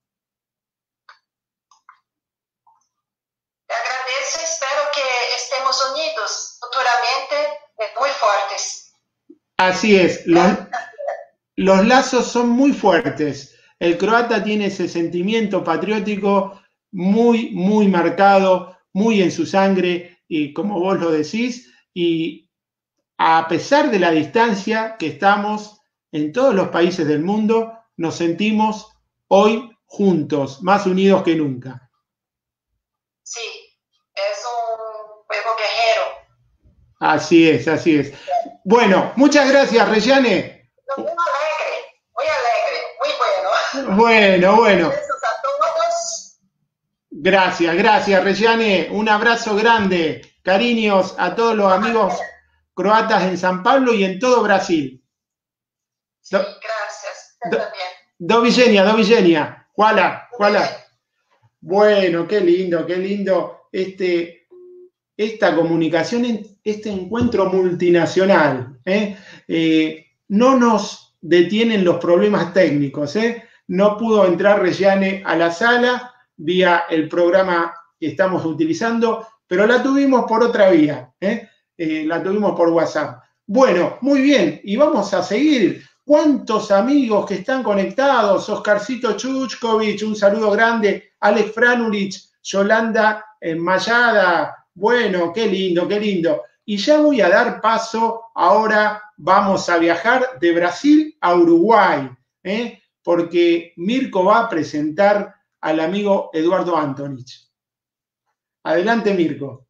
Te agradezco, espero que estemos unidos futuramente muy fuertes. Así es, los, los lazos son muy fuertes. El croata tiene ese sentimiento patriótico muy, muy marcado, muy en su sangre, y como vos lo decís, y a pesar de la distancia que estamos en todos los países del mundo, nos sentimos hoy juntos, más unidos que nunca. Sí, es un pueblo guerrero. Así es, así es. Bueno, muchas gracias, Rejane. Muy alegre, muy alegre, muy bueno. Bueno, bueno. Besos a todos. Gracias, gracias, Reyane. Un abrazo grande. Cariños a todos los amigos croatas en San Pablo y en todo Brasil. Sí, do, gracias. Do, Doviđenja, doviđenja. Hvala, hvala. Bueno, qué lindo, qué lindo este, esta comunicación, este encuentro multinacional. ¿eh? Eh, no nos detienen los problemas técnicos. ¿eh? No pudo entrar Reyane a la sala vía el programa que estamos utilizando, pero la tuvimos por otra vía, ¿eh? Eh, la tuvimos por WhatsApp. Bueno, muy bien, y vamos a seguir. ¿Cuántos amigos que están conectados? Oscarcito Chuchkovic, un saludo grande. Alex Franulich, Yolanda eh, Mayada. Bueno, qué lindo, qué lindo. Y ya voy a dar paso, ahora vamos a viajar de Brasil a Uruguay, ¿eh? porque Mirko va a presentar al amigo Eduardo Antonich. Adelante, Mirko.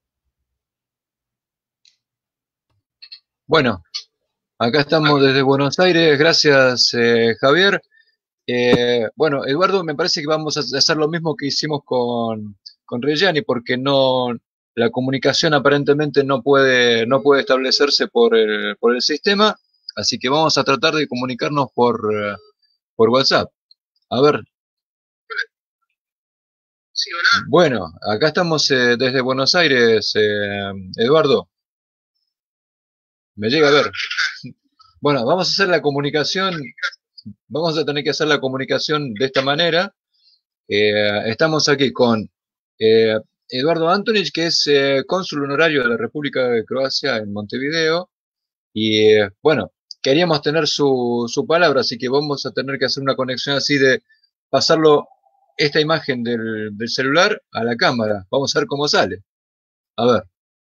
Bueno, acá estamos desde Buenos Aires, gracias eh, Javier. Eh, bueno, Eduardo, me parece que vamos a hacer lo mismo que hicimos con, con Reyani, porque no, la comunicación aparentemente no puede, no puede establecerse por el, por el sistema, así que vamos a tratar de comunicarnos por, por WhatsApp. A ver. Sí, hola. Bueno, acá estamos eh, desde Buenos Aires, eh, Eduardo. Me llega a ver. Bueno, vamos a hacer la comunicación, vamos a tener que hacer la comunicación de esta manera. Eh, estamos aquí con eh, Eduardo Antonich, que es eh, cónsul honorario de la República de Croacia en Montevideo. Y eh, bueno, queríamos tener su, su palabra, así que vamos a tener que hacer una conexión así de pasarlo, esta imagen del, del celular a la cámara. Vamos a ver cómo sale. A ver.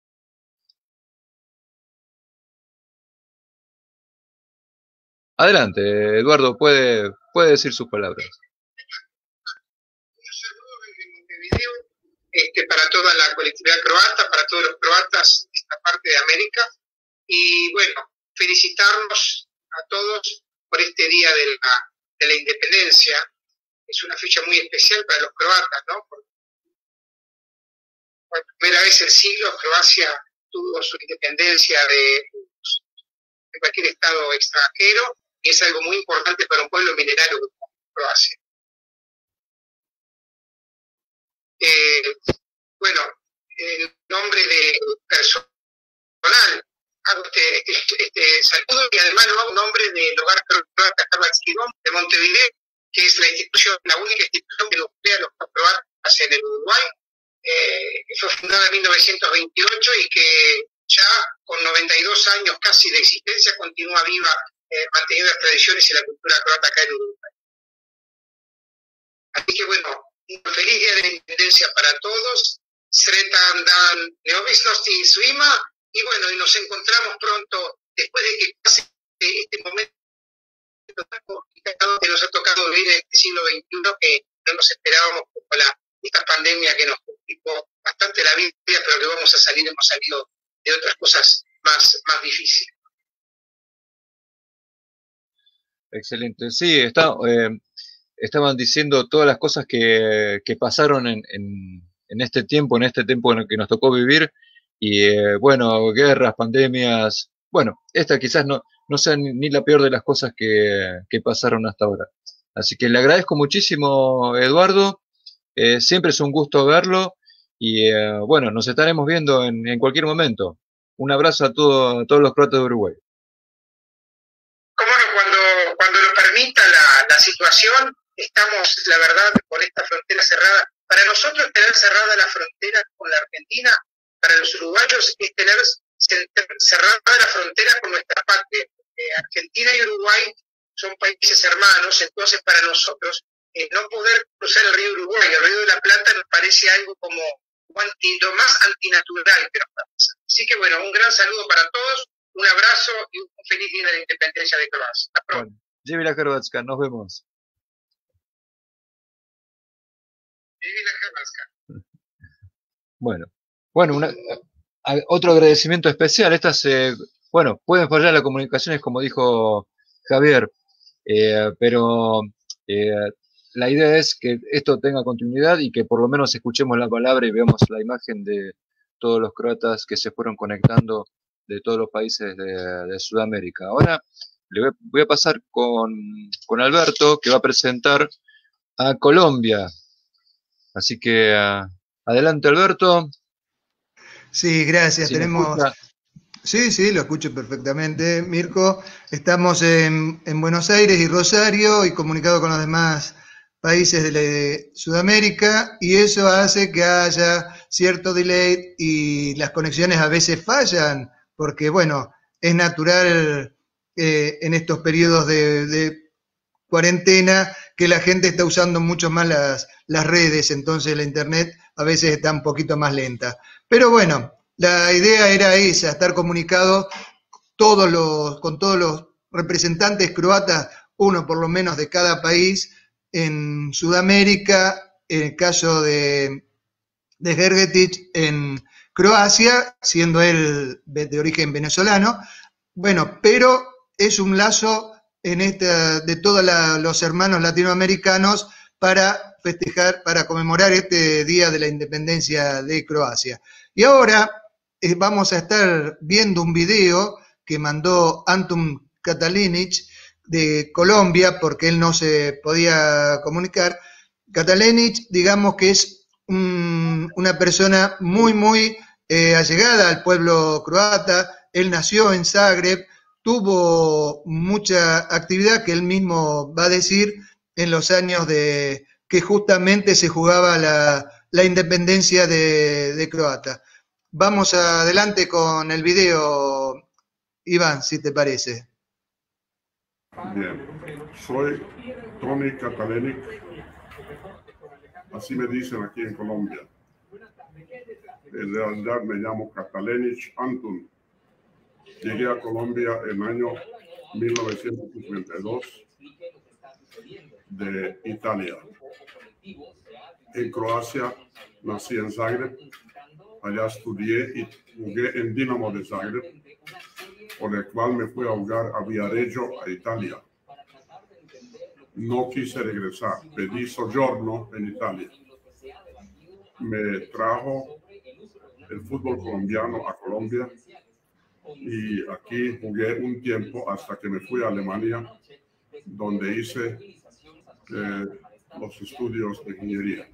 Adelante, Eduardo, puede, puede decir sus palabras. Un saludo desde Montevideo este, para toda la colectividad croata, para todos los croatas de esta parte de América. Y bueno, felicitarnos a todos por este día de la, de la independencia. Es una fecha muy especial para los croatas, ¿no? Por, por primera vez en siglos Croacia tuvo su independencia de, de cualquier estado extranjero. Y es algo muy importante para un pueblo minerario como Croacia. Eh, bueno, en nombre de personal, hago este, este, este saludo y además lo hago en nombre del Hogar Croata Hrvatski Dom de Montevideo, que es la institución, la única institución que nuclea a los croatas en el Uruguay, eh, que fue fundada en mil novecientos veintiocho y que ya con noventa y dos años casi de existencia continúa viva, Eh, manteniendo las tradiciones y la cultura croata acá en Uruguay. Así que bueno, un feliz día de la independencia para todos, Sretan dan neovisnosti svima, y bueno, y nos encontramos pronto, después de que pase este momento que nos ha tocado vivir en este siglo veintiuno, que no nos esperábamos con la, esta pandemia que nos complicó bastante la vida, pero que vamos a salir, hemos salido de otras cosas más, más difíciles. Excelente. Sí, está, eh, estaban diciendo todas las cosas que, que pasaron en, en, en este tiempo, en este tiempo en el que nos tocó vivir. Y eh, bueno, guerras, pandemias. Bueno, esta quizás no, no sea ni, ni la peor de las cosas que, que pasaron hasta ahora. Así que le agradezco muchísimo, Eduardo. Eh, siempre es un gusto verlo. Y eh, bueno, nos estaremos viendo en, en cualquier momento. Un abrazo a, todo, a todos los croatas de Uruguay. La, la situación, estamos, la verdad, con esta frontera cerrada. Para nosotros tener cerrada la frontera con la Argentina, para los uruguayos es tener cerrada la frontera con nuestra patria. Eh, Argentina y Uruguay son países hermanos, entonces para nosotros eh, no poder cruzar el río Uruguay, el río de la Plata, nos parece algo como anti, lo más antinatural que nos pasa. Así que bueno, un gran saludo para todos, un abrazo y un feliz día de la independencia de Croacia. Hasta pronto. Bueno. Živjela Hrvatska, nos vemos. Živjela Hrvatska. Bueno, bueno una, a, otro agradecimiento especial. Estas, eh, bueno, pueden fallar las comunicaciones, como dijo Javier, eh, pero eh, la idea es que esto tenga continuidad y que por lo menos escuchemos la palabra y veamos la imagen de todos los croatas que se fueron conectando de todos los países de, de Sudamérica. Ahora le voy a, voy a pasar con, con Alberto, que va a presentar a Colombia. Así que uh, adelante, Alberto. Sí, gracias. Si Tenemos... Sí, sí, lo escucho perfectamente, Mirko. Estamos en, en Buenos Aires y Rosario y comunicado con los demás países de, de Sudamérica, y eso hace que haya cierto delay y las conexiones a veces fallan, porque bueno, es natural eh, en estos periodos de, de cuarentena que la gente está usando mucho más las, las redes, entonces la internet a veces está un poquito más lenta. Pero bueno, la idea era esa, estar comunicado todos los, con todos los representantes croatas, uno por lo menos de cada país, en Sudamérica, en el caso de, de Gergetic en Croacia, siendo él de origen venezolano. Bueno, pero es un lazo en esta, de todos la, los hermanos latinoamericanos para festejar, para conmemorar este Día de la Independencia de Croacia. Y ahora eh, vamos a estar viendo un video que mandó Antun Katalinic de Colombia, porque él no se podía comunicar. Katalinic, digamos que es un, una persona muy, muy eh, allegada al pueblo croata. Él nació en Zagreb, tuvo mucha actividad, que él mismo va a decir, en los años de que justamente se jugaba la, la independencia de, de Croata. Vamos adelante con el video, Iván, si te parece. Bien, soy Tony Katalinic, así me dicen aquí en Colombia. En realidad me llamo Katalinic Antun. Llegué a Colombia en el año mil novecientos cincuenta y dos de Italia. En Croacia nací en Zagreb, allá estudié y jugué en Dinamo de Zagreb, por el cual me fui a jugar a Viareggio, a Italia. No quise regresar, pedí soggiorno en Italia. Me trajo el fútbol colombiano a Colombia y aquí jugué un tiempo hasta que me fui a Alemania, donde hice eh, los estudios de ingeniería.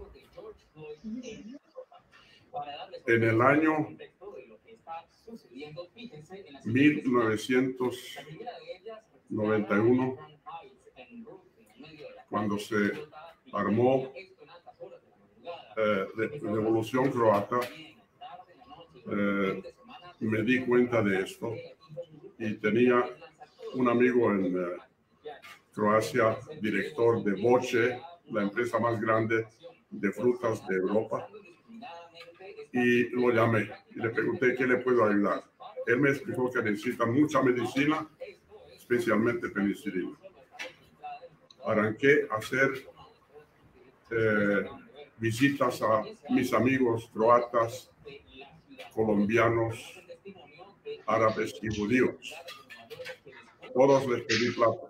En el año mil novecientos noventa y uno, cuando se armó eh, la Revolución Croata, eh, me di cuenta de esto y tenía un amigo en eh, Croacia, director de Voce, la empresa más grande de frutas de Europa, y lo llamé y le pregunté qué le puedo ayudar. Él me explicó que necesita mucha medicina, especialmente penicilina. Arranqué a hacer eh, visitas a mis amigos croatas, colombianos, árabes y judíos. Todos les pedí plata.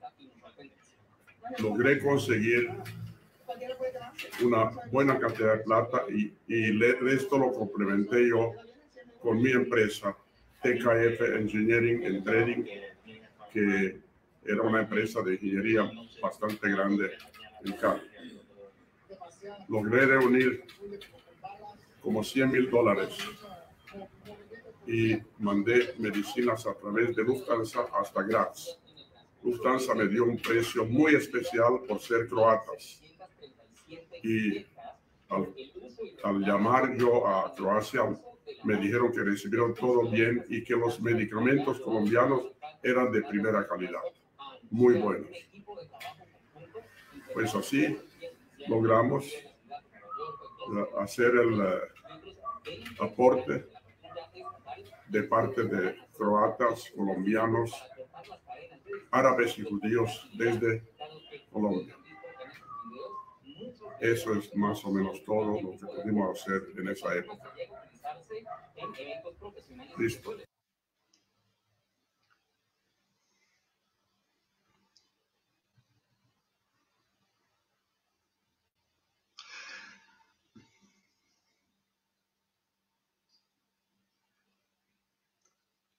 Logré conseguir una buena cantidad de plata y, y le, esto lo complementé yo con mi empresa T K F Engineering and Trading, que era una empresa de ingeniería bastante grande en Cali. Logré reunir como cien mil dólares y mandé medicinas a través de Lufthansa hasta Graz. Lufthansa me dio un precio muy especial por ser croatas. Y al, al llamar yo a Croacia, me dijeron que recibieron todo bien y que los medicamentos colombianos eran de primera calidad, muy buenos. Pues así logramos hacer el uh, aporte de parte de croatas, colombianos, árabes y judíos desde Colombia. Eso es más o menos todo lo que pudimos hacer en esa época. Listo.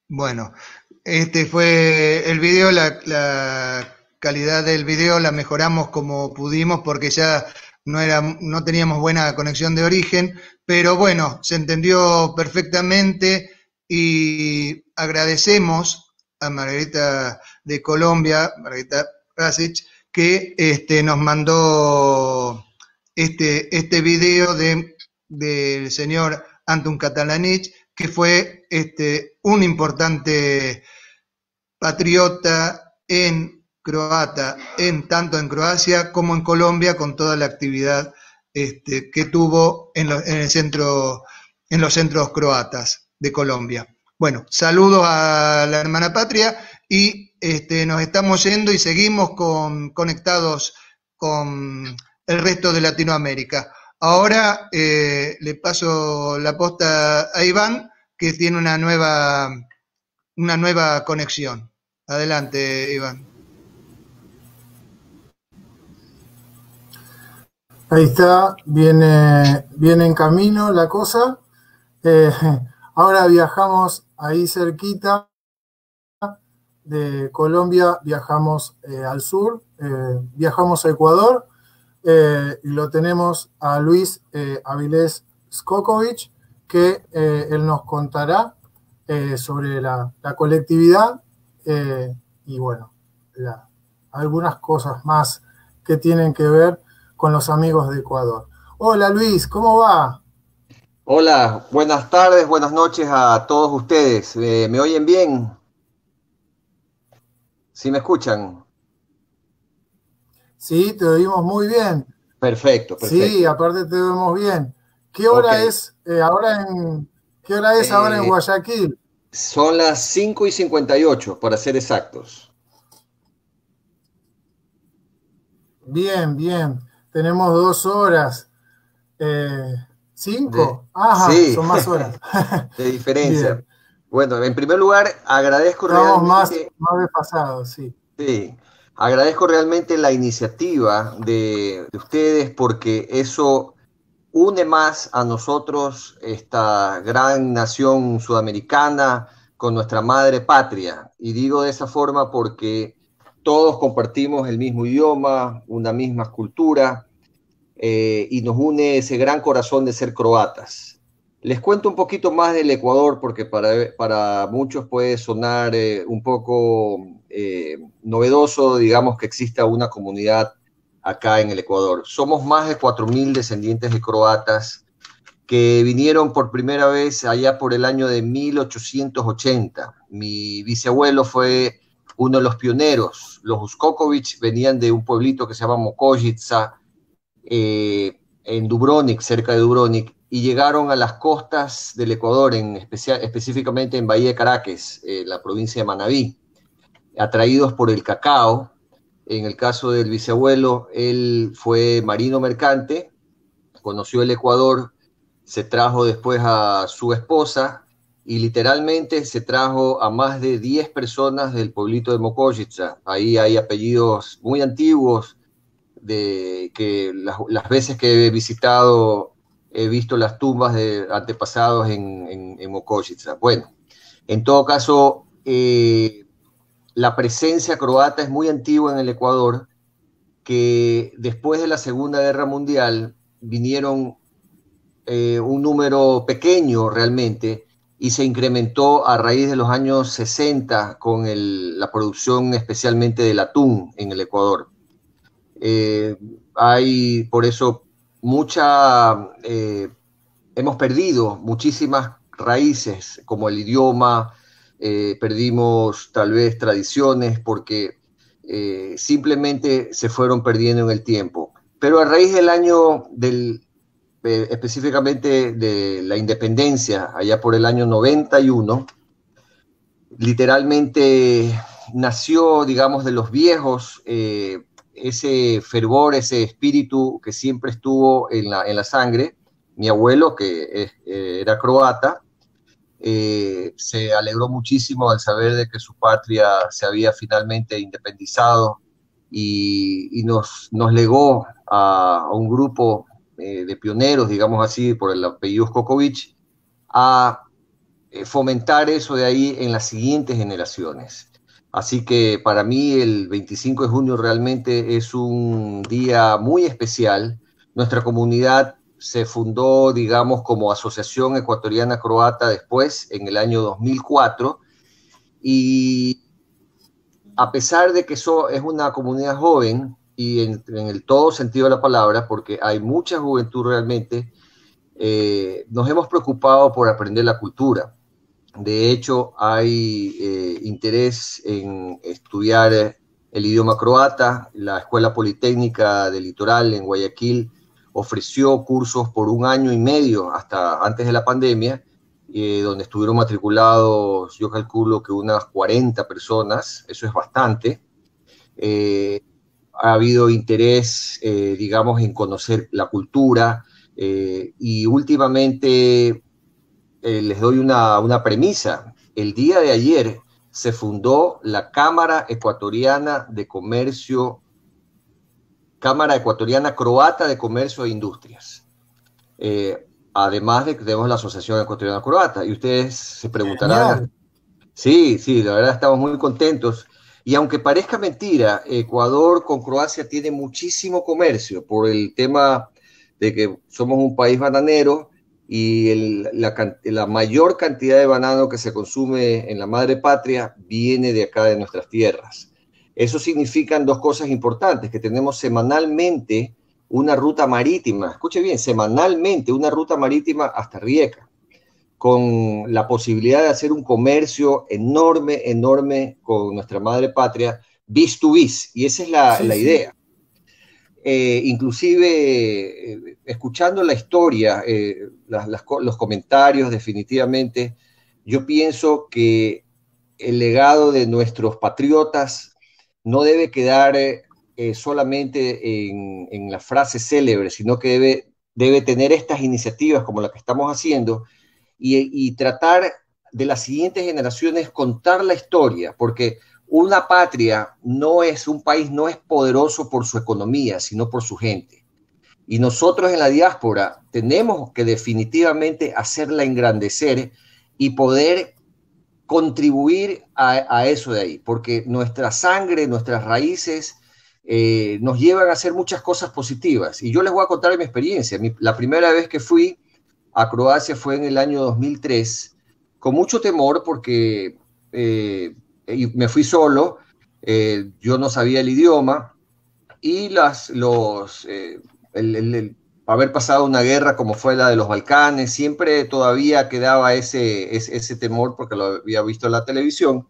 Bueno, este fue el video, la, la calidad del video la mejoramos como pudimos porque ya no, era, no teníamos buena conexión de origen, pero bueno, se entendió perfectamente y agradecemos a Margarita de Colombia, Margarita Krasic, que este, nos mandó este, este video de, del señor Antun Catalanich, que fue este, un importante patriota en croata, en, tanto en Croacia como en Colombia, con toda la actividad este, que tuvo en, lo, en, el centro, en los centros croatas de Colombia. Bueno, saludos a la hermana patria y este, nos estamos yendo y seguimos con, conectados con el resto de Latinoamérica. Ahora eh, le paso la posta a Iván, que tiene una nueva, una nueva conexión. Adelante, Iván. Ahí está, viene, viene en camino la cosa. Eh, ahora viajamos ahí cerquita de Colombia, viajamos eh, al sur, eh, viajamos a Ecuador eh, y lo tenemos a Luis eh, Avilés Skokovic, que eh, él nos contará eh, sobre la, la colectividad eh, y bueno, la, algunas cosas más que tienen que ver con los amigos de Ecuador. Hola Luis, ¿cómo va? Hola, buenas tardes, buenas noches a todos ustedes. Eh, ¿Me oyen bien? ¿Sí me escuchan? Sí, te oímos muy bien. Perfecto, perfecto. Sí, aparte te oímos bien. ¿Qué hora Okay. es eh, ahora en qué hora es Eh, ahora en Guayaquil? Son las cinco y cincuenta y ocho, para ser exactos. Bien, bien. Tenemos dos horas. Eh, ¿Cinco? De, Ajá, sí, son más horas. de diferencia. Bien. Bueno, en primer lugar, agradezco Estamos más, realmente, más desfasados, sí. sí, agradezco realmente la iniciativa de, de ustedes porque eso une más a nosotros, esta gran nación sudamericana, con nuestra madre patria. Y digo de esa forma porque todos compartimos el mismo idioma, una misma cultura, eh, y nos une ese gran corazón de ser croatas. Les cuento un poquito más del Ecuador porque para, para muchos puede sonar eh, un poco eh, novedoso, digamos, que exista una comunidad acá en el Ecuador. Somos más de cuatro mil descendientes de croatas que vinieron por primera vez allá por el año de mil ochocientos ochenta. Mi bisabuelo fue uno de los pioneros. Los Uskokovic venían de un pueblito que se llama Mokojica, eh, en Dubrovnik, cerca de Dubrovnik, y llegaron a las costas del Ecuador, en especial, específicamente en Bahía de Caracas, eh, la provincia de Manabí, atraídos por el cacao. En el caso del bisabuelo, él fue marino mercante, conoció el Ecuador, se trajo después a su esposa y literalmente se trajo a más de diez personas del pueblito de Mokojica. Ahí hay apellidos muy antiguos, de que las, las veces que he visitado he visto las tumbas de antepasados en, en, en Mokojica. Bueno, en todo caso, eh, la presencia croata es muy antigua en el Ecuador, que después de la Segunda Guerra Mundial vinieron eh, un número pequeño realmente y se incrementó a raíz de los años sesenta con el, la producción especialmente del atún en el Ecuador. Eh, hay por eso mucha, eh, hemos perdido muchísimas raíces como el idioma, eh, perdimos tal vez tradiciones porque eh, simplemente se fueron perdiendo en el tiempo. Pero a raíz del año del, eh, específicamente de la independencia, allá por el año noventa y uno, literalmente nació, digamos, de los viejos, eh, ese fervor, ese espíritu que siempre estuvo en la, en la sangre. Mi abuelo, que es, eh, era croata, eh, se alegró muchísimo al saber de que su patria se había finalmente independizado y, y nos, nos legó a, a un grupo eh, de pioneros, digamos así, por el apellido Skokovic, a eh, fomentar eso de ahí en las siguientes generaciones. Así que para mí el veinticinco de junio realmente es un día muy especial. Nuestra comunidad se fundó, digamos, como Asociación Ecuatoriana Croata después, en el año dos mil cuatro, y a pesar de que eso es una comunidad joven, y en, en el todo sentido de la palabra, porque hay mucha juventud realmente, eh, nos hemos preocupado por aprender la cultura. De hecho, hay eh, interés en estudiar el idioma croata. La Escuela Politécnica del Litoral en Guayaquil ofreció cursos por un año y medio hasta antes de la pandemia, eh, donde estuvieron matriculados, yo calculo que unas cuarenta personas, eso es bastante. Eh, ha habido interés, eh, digamos, en conocer la cultura, eh, y últimamente eh, les doy una, una premisa. El día de ayer se fundó la Cámara Ecuatoriana de Comercio, Cámara Ecuatoriana Croata de Comercio e Industrias. Eh, además de que tenemos la Asociación Ecuatoriana Croata, y ustedes se preguntarán. Genial. Sí, sí, la verdad estamos muy contentos. Y aunque parezca mentira, Ecuador con Croacia tiene muchísimo comercio por el tema de que somos un país bananero, y el, la, la mayor cantidad de banano que se consume en la madre patria viene de acá de nuestras tierras. Eso significan dos cosas importantes, que tenemos semanalmente una ruta marítima, escuche bien, semanalmente una ruta marítima hasta Rijeka, con la posibilidad de hacer un comercio enorme, enorme con nuestra madre patria, bis to bis, y esa es la, sí, la sí. idea. Eh, inclusive, eh, escuchando la historia, eh, las, las, los comentarios, definitivamente, yo pienso que el legado de nuestros patriotas no debe quedar eh, solamente en, en la frase célebre, sino que debe, debe tener estas iniciativas como la que estamos haciendo, y, y tratar de las siguientes generaciones contar la historia, porque una patria no es, un país no es poderoso por su economía, sino por su gente. Y nosotros en la diáspora tenemos que definitivamente hacerla engrandecer y poder contribuir a, a eso de ahí, porque nuestra sangre, nuestras raíces eh, nos llevan a hacer muchas cosas positivas. Y yo les voy a contar mi experiencia. Mi, la primera vez que fui a Croacia fue en el año dos mil tres, con mucho temor porque eh, me fui solo, eh, yo no sabía el idioma, y las, los, eh, el, el, el haber pasado una guerra como fue la de los Balcanes, siempre todavía quedaba ese, ese, ese temor porque lo había visto en la televisión,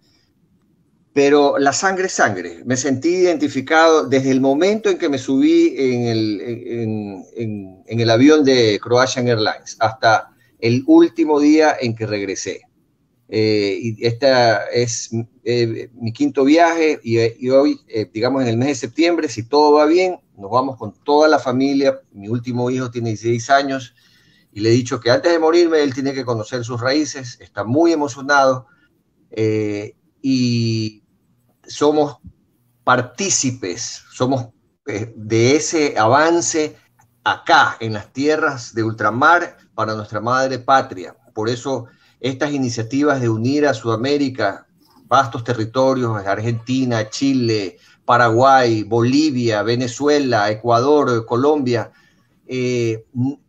pero la sangre es sangre. Me sentí identificado desde el momento en que me subí en el, en, en, en el avión de Croatian Airlines hasta el último día en que regresé. Eh, y esta es eh, mi quinto viaje, y, y hoy, eh, digamos en el mes de septiembre, si todo va bien, nos vamos con toda la familia. Mi último hijo tiene dieciséis años y le he dicho que antes de morirme él tiene que conocer sus raíces, está muy emocionado, eh, y somos partícipes, somos eh, de ese avance acá en las tierras de ultramar para nuestra madre patria. Por eso estas iniciativas de unir a Sudamérica, vastos territorios, Argentina, Chile, Paraguay, Bolivia, Venezuela, Ecuador, Colombia, eh,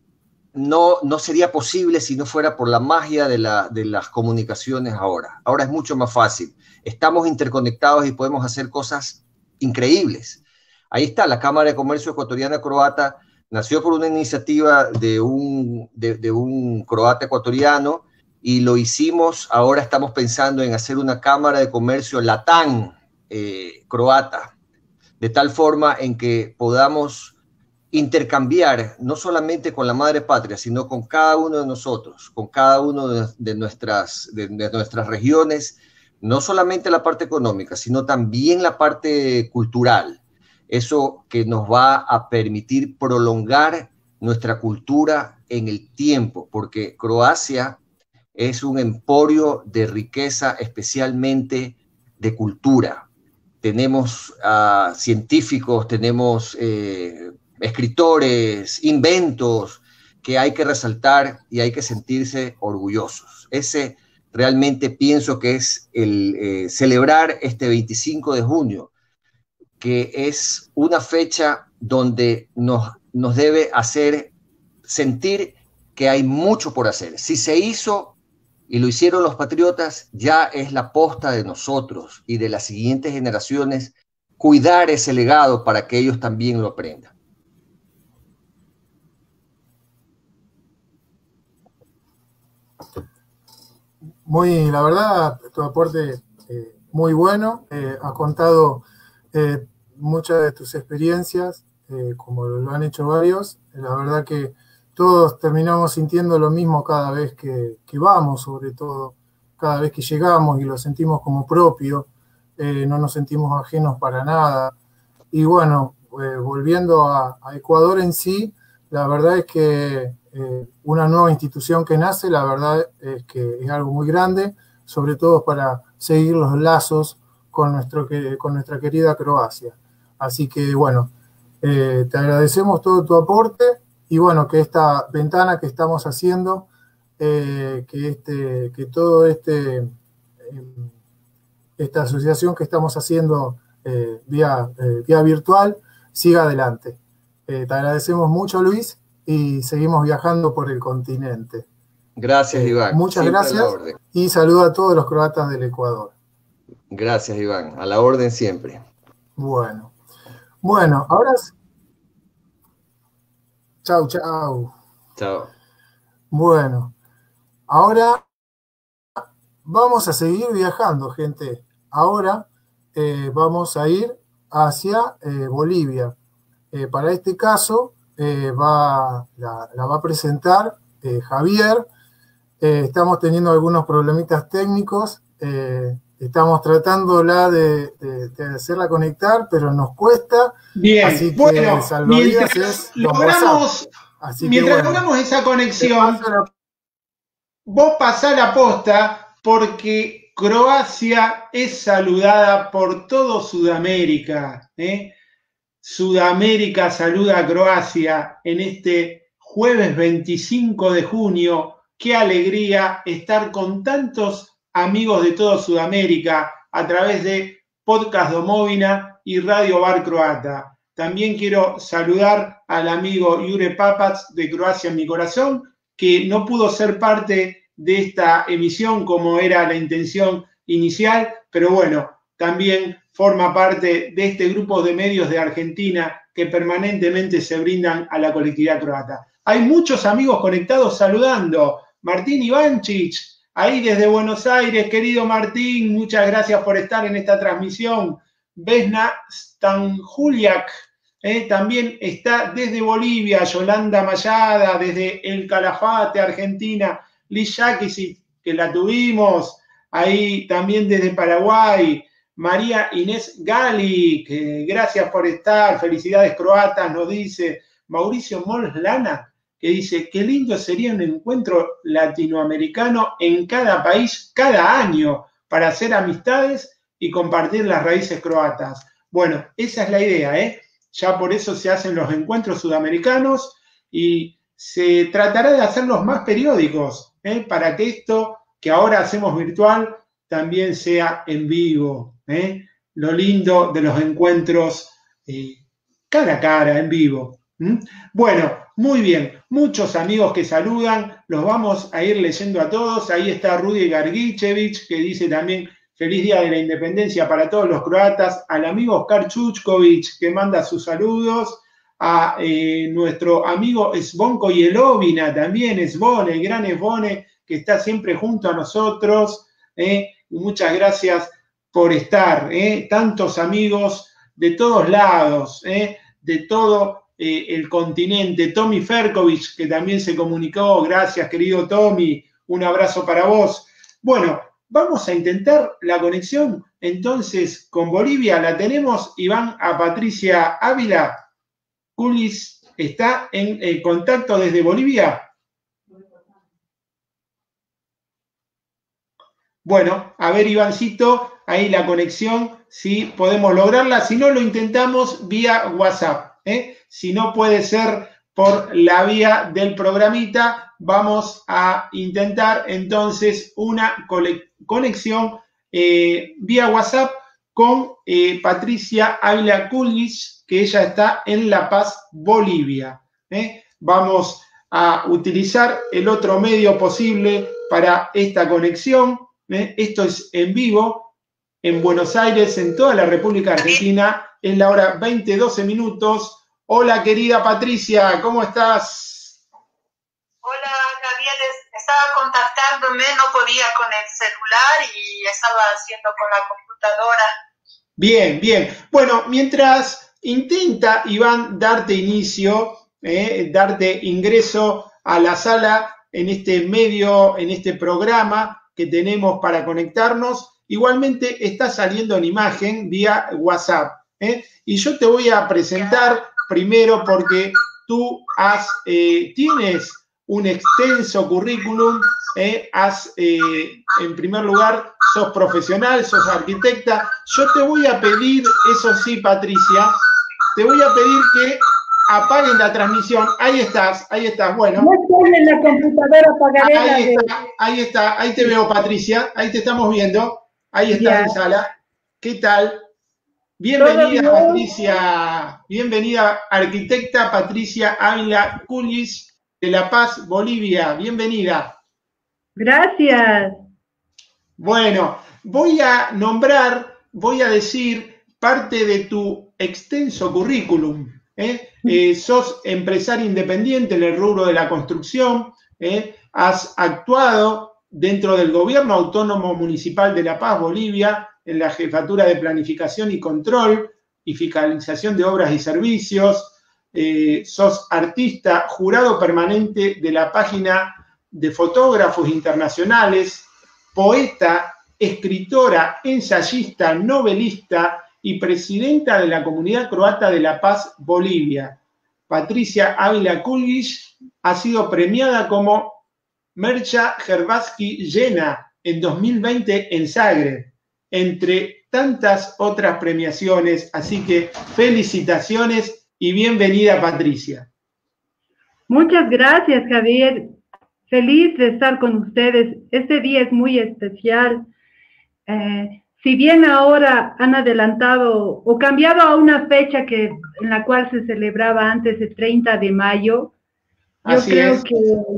no, no sería posible si no fuera por la magia de, la, de las comunicaciones ahora. Ahora es mucho más fácil. Estamos interconectados y podemos hacer cosas increíbles. Ahí está, la Cámara de Comercio Ecuatoriana Croata nació por una iniciativa de un, de, de un croata ecuatoriano, y lo hicimos. Ahora estamos pensando en hacer una Cámara de Comercio Latán eh, croata, de tal forma en que podamos intercambiar no solamente con la madre patria, sino con cada uno de nosotros, con cada uno de, de, nuestras, de, de nuestras regiones, no solamente la parte económica, sino también la parte cultural. Eso que nos va a permitir prolongar nuestra cultura en el tiempo, porque Croacia es un emporio de riqueza, especialmente de cultura. Tenemos uh, científicos, tenemos eh, escritores, inventos que hay que resaltar y hay que sentirse orgullosos. Ese realmente pienso que es el eh, celebrar este veinticinco de junio, que es una fecha donde nos, nos debe hacer sentir que hay mucho por hacer. Si se hizo y lo hicieron los patriotas, ya es la posta de nosotros y de las siguientes generaciones cuidar ese legado para que ellos también lo aprendan. Muy, la verdad, tu aporte eh, muy bueno. Eh, has contado eh, muchas de tus experiencias, eh, como lo han hecho varios. La verdad que todos terminamos sintiendo lo mismo cada vez que, que vamos, sobre todo, cada vez que llegamos y lo sentimos como propio, eh, no nos sentimos ajenos para nada. Y bueno, eh, volviendo a, a Ecuador en sí, la verdad es que eh, una nueva institución que nace, la verdad es que es algo muy grande, sobre todo para seguir los lazos con, nuestro, con nuestra querida Croacia. Así que bueno, eh, te agradecemos todo tu aporte y bueno, que esta ventana que estamos haciendo, eh, que, este, que todo este, eh, esta asociación que estamos haciendo eh, vía, eh, vía virtual siga adelante. Eh, te agradecemos mucho, Luis, y seguimos viajando por el continente. Gracias, Iván. Muchas Siempre gracias a la orden. y saludo a todos los croatas del Ecuador. Gracias, Iván. A la orden siempre. Bueno, bueno, ahora... Chau, chau. Chao. Bueno, ahora vamos a seguir viajando, gente. Ahora eh, vamos a ir hacia eh, Bolivia. Eh, para este caso, eh, va, la, la va a presentar eh, Javier. Eh, estamos teniendo algunos problemitas técnicos. Eh, estamos tratándola de, de, de hacerla conectar, pero nos cuesta. Bien, así que bueno, salvavidas mientras es don logramos, así mientras que, bueno, logramos esa conexión, vos pasá la posta porque Croacia es saludada por todo Sudamérica, ¿eh? Sudamérica saluda a Croacia en este jueves veinticinco de junio. Qué alegría estar con tantos amigos de toda Sudamérica a través de Podcast Domovina y Radio Bar Croata. También quiero saludar al amigo Jure Papac de Croacia en mi corazón, que no pudo ser parte de esta emisión como era la intención inicial, pero bueno, también forma parte de este grupo de medios de Argentina que permanentemente se brindan a la colectividad croata. Hay muchos amigos conectados saludando. Martín Ivančić, ahí desde Buenos Aires, querido Martín, muchas gracias por estar en esta transmisión. Vesna Stanjuliak, eh, también está desde Bolivia, Yolanda Mayada, desde El Calafate, Argentina, Liz Jakisic, que la tuvimos, ahí también desde Paraguay, María Inés Gali, que gracias por estar, felicidades croatas, nos dice Mauricio Moslana, que dice, qué lindo sería un encuentro latinoamericano en cada país, cada año, para hacer amistades y compartir las raíces croatas. Bueno, esa es la idea, ¿eh? Ya por eso se hacen los encuentros sudamericanos y se tratará de hacerlos más periódicos, ¿eh? Para que esto que ahora hacemos virtual también sea en vivo, ¿eh? Lo lindo de los encuentros eh, cara a cara, en vivo. ¿Mm? Bueno, muy bien, muchos amigos que saludan, los vamos a ir leyendo a todos. Ahí está Rudy Gargichevich, que dice también feliz día de la independencia para todos los croatas, al amigo Oscar Chuchkovic, que manda sus saludos, a eh, nuestro amigo Svonko Yelovina, también Svone, el gran Svone, que está siempre junto a nosotros, ¿eh? Muchas gracias por estar, ¿eh? Tantos amigos de todos lados, ¿eh? De todo eh, el continente. Tommy Ferkovic, que también se comunicó, gracias querido Tommy, un abrazo para vos. Bueno, vamos a intentar la conexión entonces con Bolivia, la tenemos, y van a Patricia Ávila. Culis está en eh, contacto desde Bolivia. Bueno, a ver, Ivancito, ahí la conexión, si podemos lograrla. Si no, lo intentamos vía WhatsApp, ¿eh? Si no puede ser por la vía del programita. Vamos a intentar entonces una conexión eh, vía WhatsApp con eh, Patricia Ávila Kullich, que ella está en La Paz, Bolivia. ¿eh? Vamos a utilizar el otro medio posible para esta conexión. ¿eh? Esto es en vivo en Buenos Aires, en toda la República Argentina. Es la hora veinte, doce minutos. Hola, querida Patricia, ¿cómo estás? Hola, Javier, estaba contactándome, no podía con el celular y estaba haciendo con la computadora. Bien, bien. Bueno, mientras intenta, Iván, darte inicio, eh, darte ingreso a la sala en este medio, en este programa que tenemos para conectarnos, igualmente está saliendo en imagen vía WhatsApp. ¿eh? Y yo te voy a presentar primero porque tú has, eh, tienes un extenso currículum, eh, has, eh, en primer lugar, sos profesional, sos arquitecta. Yo te voy a pedir, eso sí, Patricia, te voy a pedir que apaguen la transmisión. Ahí estás, ahí estás, bueno. No estoy en la computadora, apagaré la Ahí de... está, ahí está, ahí te veo, Patricia, ahí te estamos viendo, ahí estás Ya. en sala. ¿Qué tal? Bienvenida, Patricia, bienvenida, arquitecta Patricia Ávila Kullich, de La Paz, Bolivia. Bienvenida. Gracias. Bueno, voy a nombrar, voy a decir parte de tu extenso currículum. ¿eh? Eh, sos empresaria independiente en el rubro de la construcción, ¿eh? Has actuado dentro del Gobierno Autónomo Municipal de La Paz, Bolivia, en la Jefatura de Planificación y Control y Fiscalización de Obras y Servicios. Eh, sos artista, jurado permanente de la página de fotógrafos internacionales, poeta, escritora, ensayista, novelista y presidenta de la Comunidad Croata de La Paz, Bolivia. Patricia Ávila Kullich ha sido premiada como Mercha Hrvatski Jena en dos mil veinte en Zagreb, entre tantas otras premiaciones. Así que felicitaciones y bienvenida, Patricia. Muchas gracias, Javier. Feliz de estar con ustedes. Este día es muy especial. Eh, si bien ahora han adelantado o cambiado a una fecha que, en la cual se celebraba antes el treinta de mayo, yo Así creo es. que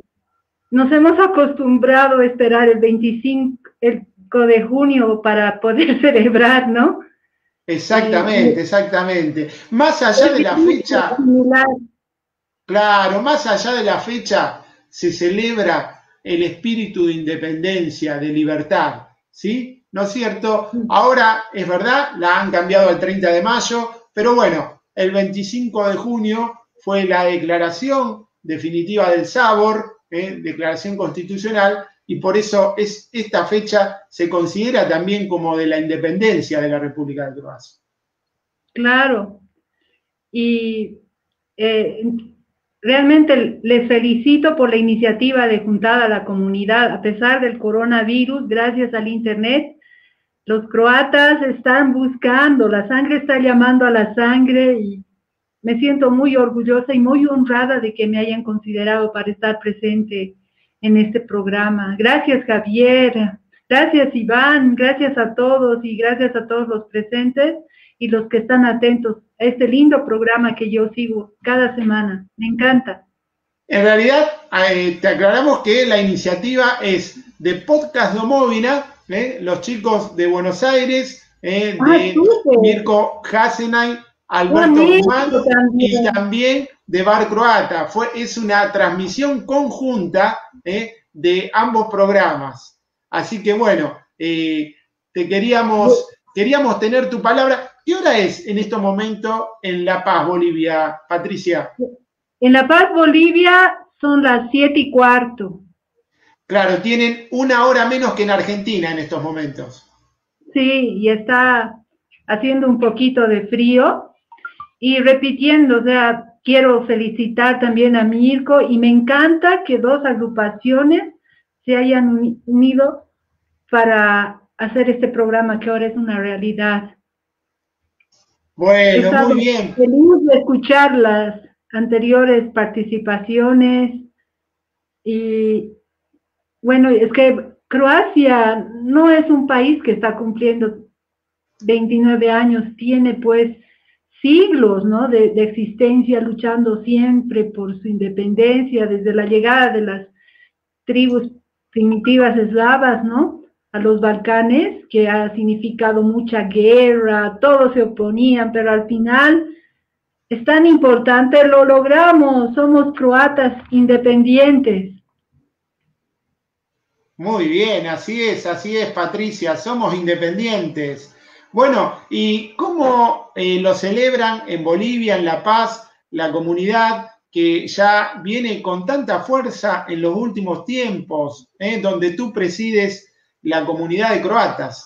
nos hemos acostumbrado a esperar el veinticinco de junio para poder celebrar, ¿no? Exactamente, exactamente. Más allá de la fecha, claro, más allá de la fecha, se celebra el espíritu de independencia, de libertad, ¿sí? ¿No es cierto? Ahora, es verdad, la han cambiado al treinta de mayo, pero bueno, el veinticinco de junio fue la declaración definitiva del Sabor, ¿eh? Declaración constitucional, y por eso es, esta fecha se considera también como de la independencia de la República de Croacia. Claro. Y eh, realmente les felicito por la iniciativa de juntar a la comunidad. A pesar del coronavirus, gracias al Internet, los croatas están buscando, la sangre está llamando a la sangre y me siento muy orgullosa y muy honrada de que me hayan considerado para estar presente en este programa. Gracias, Javier. Gracias, Iván. Gracias a todos y gracias a todos los presentes y los que están atentos a este lindo programa que yo sigo cada semana. Me encanta. En realidad, eh, te aclaramos que la iniciativa es de Podcast Domóvina, ¿eh? Los chicos de Buenos Aires, eh, Ah, de súper. Mirko Hasenay, Alberto Bonito Guzmán y también. también de Bar Croata. Fue, es una transmisión conjunta eh, de ambos programas. Así que bueno, eh, te queríamos, queríamos tener tu palabra. ¿Qué hora es en este momento en La Paz, Bolivia, Patricia? En La Paz, Bolivia, son las siete y cuarto. Claro, tienen una hora menos que en Argentina en estos momentos. Sí, y está haciendo un poquito de frío. Y repitiendo, o sea, quiero felicitar también a Mirko y me encanta que dos agrupaciones se hayan uni- unido para hacer este programa que ahora es una realidad. Bueno, He estado muy bien. feliz de escucharlas anteriores participaciones. Y bueno, es que Croacia no es un país que está cumpliendo veintinueve años, tiene pues siglos, ¿no?, de, de existencia, luchando siempre por su independencia, desde la llegada de las tribus primitivas eslavas, ¿no?, a los Balcanes, que ha significado mucha guerra, todos se oponían, pero al final es tan importante, lo logramos, somos croatas independientes. Muy bien, así es, así es, Patricia, somos independientes. Bueno, ¿y cómo eh, lo celebran en Bolivia, en La Paz, la comunidad que ya viene con tanta fuerza en los últimos tiempos, eh, donde tú presides la comunidad de croatas?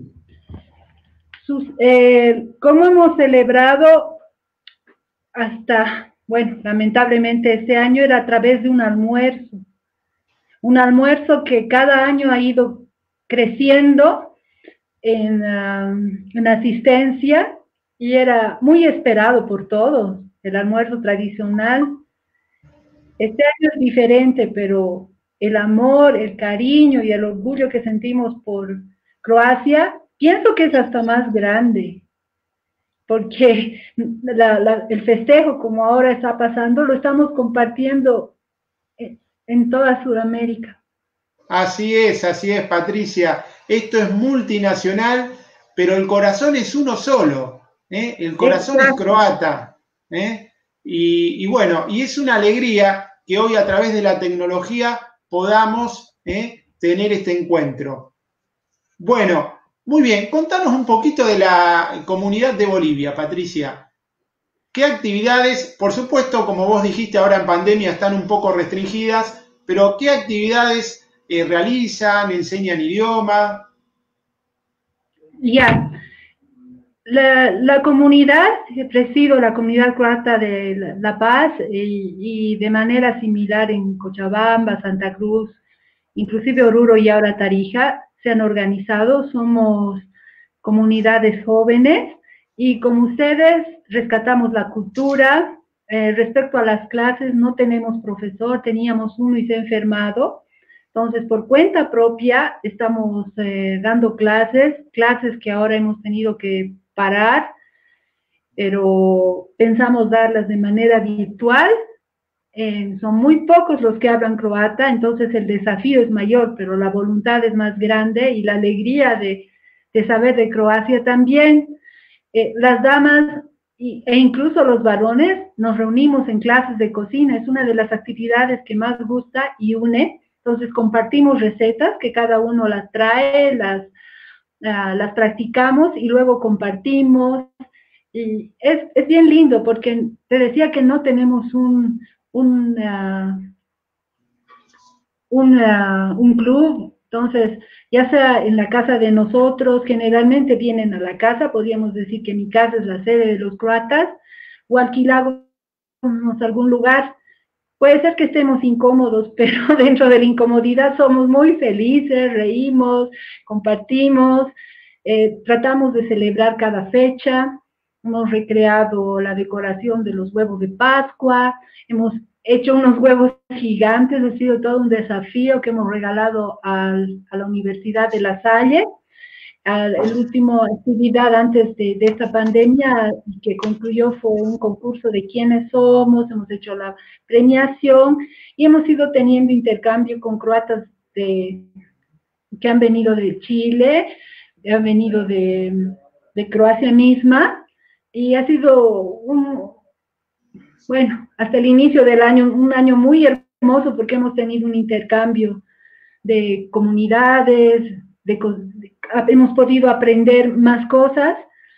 Sus, eh, ¿Cómo hemos celebrado hasta, bueno, lamentablemente este año era a través de un almuerzo, un almuerzo que cada año ha ido creciendo en, uh, en asistencia y era muy esperado por todos, el almuerzo tradicional. Este año es diferente, pero el amor, el cariño y el orgullo que sentimos por Croacia, pienso que es hasta más grande, porque la, la, el festejo, como ahora está pasando, lo estamos compartiendo en, en toda Sudamérica. Así es, así es, Patricia. Esto es multinacional, pero el corazón es uno solo, ¿eh? El corazón Exacto. es croata, ¿eh? Y, y bueno, y es una alegría que hoy a través de la tecnología podamos ¿eh? tener este encuentro. Bueno, muy bien, contanos un poquito de la comunidad de Bolivia, Patricia. ¿Qué actividades, por supuesto, como vos dijiste, ahora en pandemia están un poco restringidas, pero qué actividades eh, realizan, enseñan idioma? Ya, la, la comunidad, presido la comunidad croata de La, la Paz y, y de manera similar en Cochabamba, Santa Cruz, inclusive Oruro y ahora Tarija, se han organizado, somos comunidades jóvenes y como ustedes rescatamos la cultura. Eh, respecto a las clases, no tenemos profesor, teníamos uno y se ha enfermado, entonces por cuenta propia estamos eh, dando clases, clases que ahora hemos tenido que parar, pero pensamos darlas de manera virtual. Eh, son muy pocos los que hablan croata, entonces el desafío es mayor, pero la voluntad es más grande y la alegría de, de saber de Croacia también. Eh, las damas y, e incluso los varones nos reunimos en clases de cocina, es una de las actividades que más gusta y une, entonces compartimos recetas que cada uno las trae, las, uh, las practicamos y luego compartimos. Y es, es bien lindo porque te decía que no tenemos un Un, uh, un, uh, un club, entonces ya sea en la casa de nosotros, generalmente vienen a la casa, podríamos decir que mi casa es la sede de los croatas, o alquilamos algún lugar. Puede ser que estemos incómodos, pero dentro de la incomodidad somos muy felices, reímos, compartimos, eh, tratamos de celebrar cada fecha. Hemos recreado la decoración de los huevos de Pascua, hemos hecho unos huevos gigantes, ha sido todo un desafío que hemos regalado al, a la Universidad de La Salle. El último actividad antes de, de esta pandemia que concluyó fue un concurso de quiénes somos, hemos hecho la premiación y hemos ido teniendo intercambio con croatas de, que han venido de Chile, han venido de, de Croacia misma. Y ha sido, un, bueno, hasta el inicio del año, un año muy hermoso porque hemos tenido un intercambio de comunidades, de, de, hemos podido aprender más cosas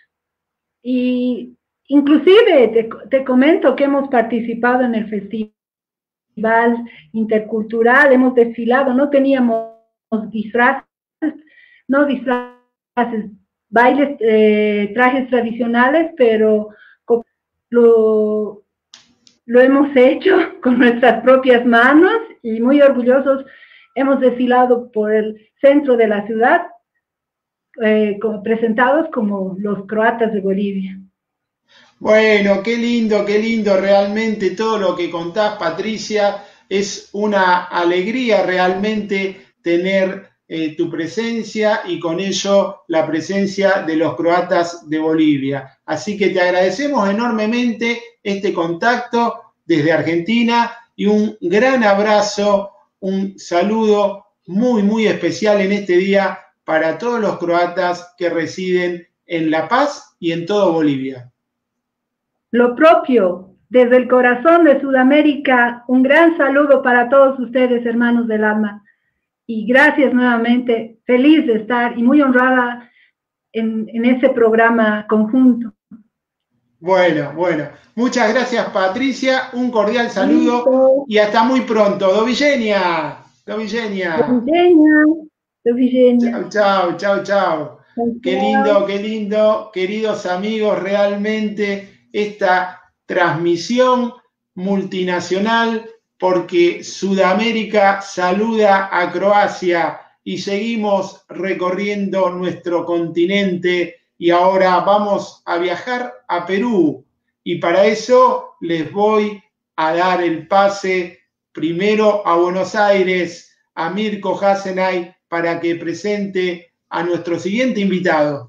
y inclusive te, te comento que hemos participado en el festival intercultural, hemos desfilado, no teníamos disfraces, no disfraces, bailes, eh, trajes tradicionales, pero lo, lo hemos hecho con nuestras propias manos y muy orgullosos hemos desfilado por el centro de la ciudad, eh, como, presentados como los croatas de Bolivia. Bueno, qué lindo, qué lindo realmente todo lo que contás, Patricia. Es una alegría realmente tener eh, tu presencia y con ello la presencia de los croatas de Bolivia. Así que te agradecemos enormemente este contacto desde Argentina y un gran abrazo, un saludo muy, muy especial en este día para todos los croatas que residen en La Paz y en todo Bolivia. Lo propio, desde el corazón de Sudamérica, un gran saludo para todos ustedes, hermanos del alma. Y gracias nuevamente, feliz de estar y muy honrada en, en ese programa conjunto. Bueno, bueno. Muchas gracias, Patricia. Un cordial saludo Listo. Y hasta muy pronto. Dovillenia. Dovillenia. Dovillenia. Dovillenia. Chao, chao, chao, chao. Qué lindo, qué lindo, queridos amigos, realmente esta transmisión multinacional, porque Sudamérica saluda a Croacia y seguimos recorriendo nuestro continente y ahora vamos a viajar a Perú y para eso les voy a dar el pase primero a Buenos Aires, a Mirko Hasenay, para que presente a nuestro siguiente invitado.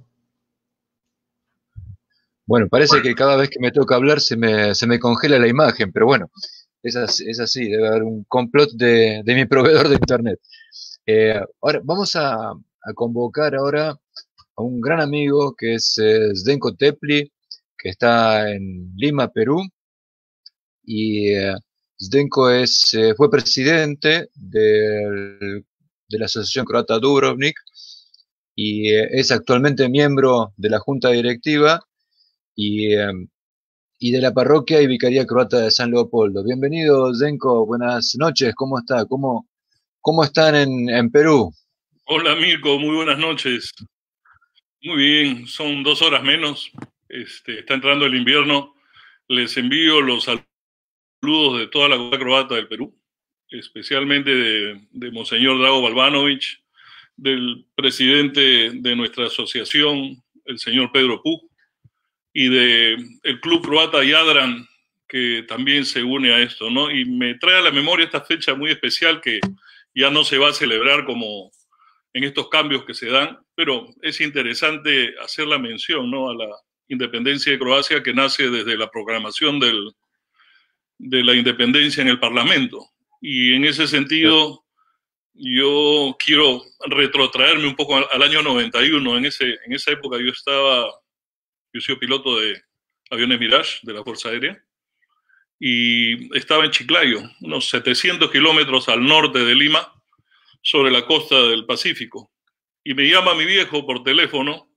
Bueno, parece que cada vez que me toca hablar se me, se me congela la imagen, pero bueno, es así, es así, debe haber un complot de, de mi proveedor de internet. Eh, ahora, vamos a, a convocar ahora a un gran amigo que es eh, Zdenko Tepli, que está en Lima, Perú, y eh, Zdenko es, eh, fue presidente del, de la Asociación Croata Dubrovnik y eh, es actualmente miembro de la Junta Directiva y, eh, y de la parroquia y vicaría croata de San Leopoldo. Bienvenido, Zdenko, buenas noches, ¿cómo está? ¿Cómo, cómo están en, en Perú? Hola, Mirko, muy buenas noches. Muy bien, son dos horas menos, este, está entrando el invierno. Les envío los saludos de toda la comunidad croata del Perú, especialmente de, de Monseñor Drago Balbanović, del presidente de nuestra asociación, el señor Pedro Puj, y del Club Croata Jadran, que también se une a esto, ¿no? Y me trae a la memoria esta fecha muy especial que ya no se va a celebrar como en estos cambios que se dan, pero es interesante hacer la mención, ¿no?, a la independencia de Croacia, que nace desde la proclamación del, de la independencia en el Parlamento. Y en ese sentido, yo quiero retrotraerme un poco al, al año noventa y uno. En, ese, en esa época yo estaba... Yo soy piloto de aviones Mirage de la Fuerza Aérea y estaba en Chiclayo, unos setecientos kilómetros al norte de Lima, sobre la costa del Pacífico. Y me llama mi viejo por teléfono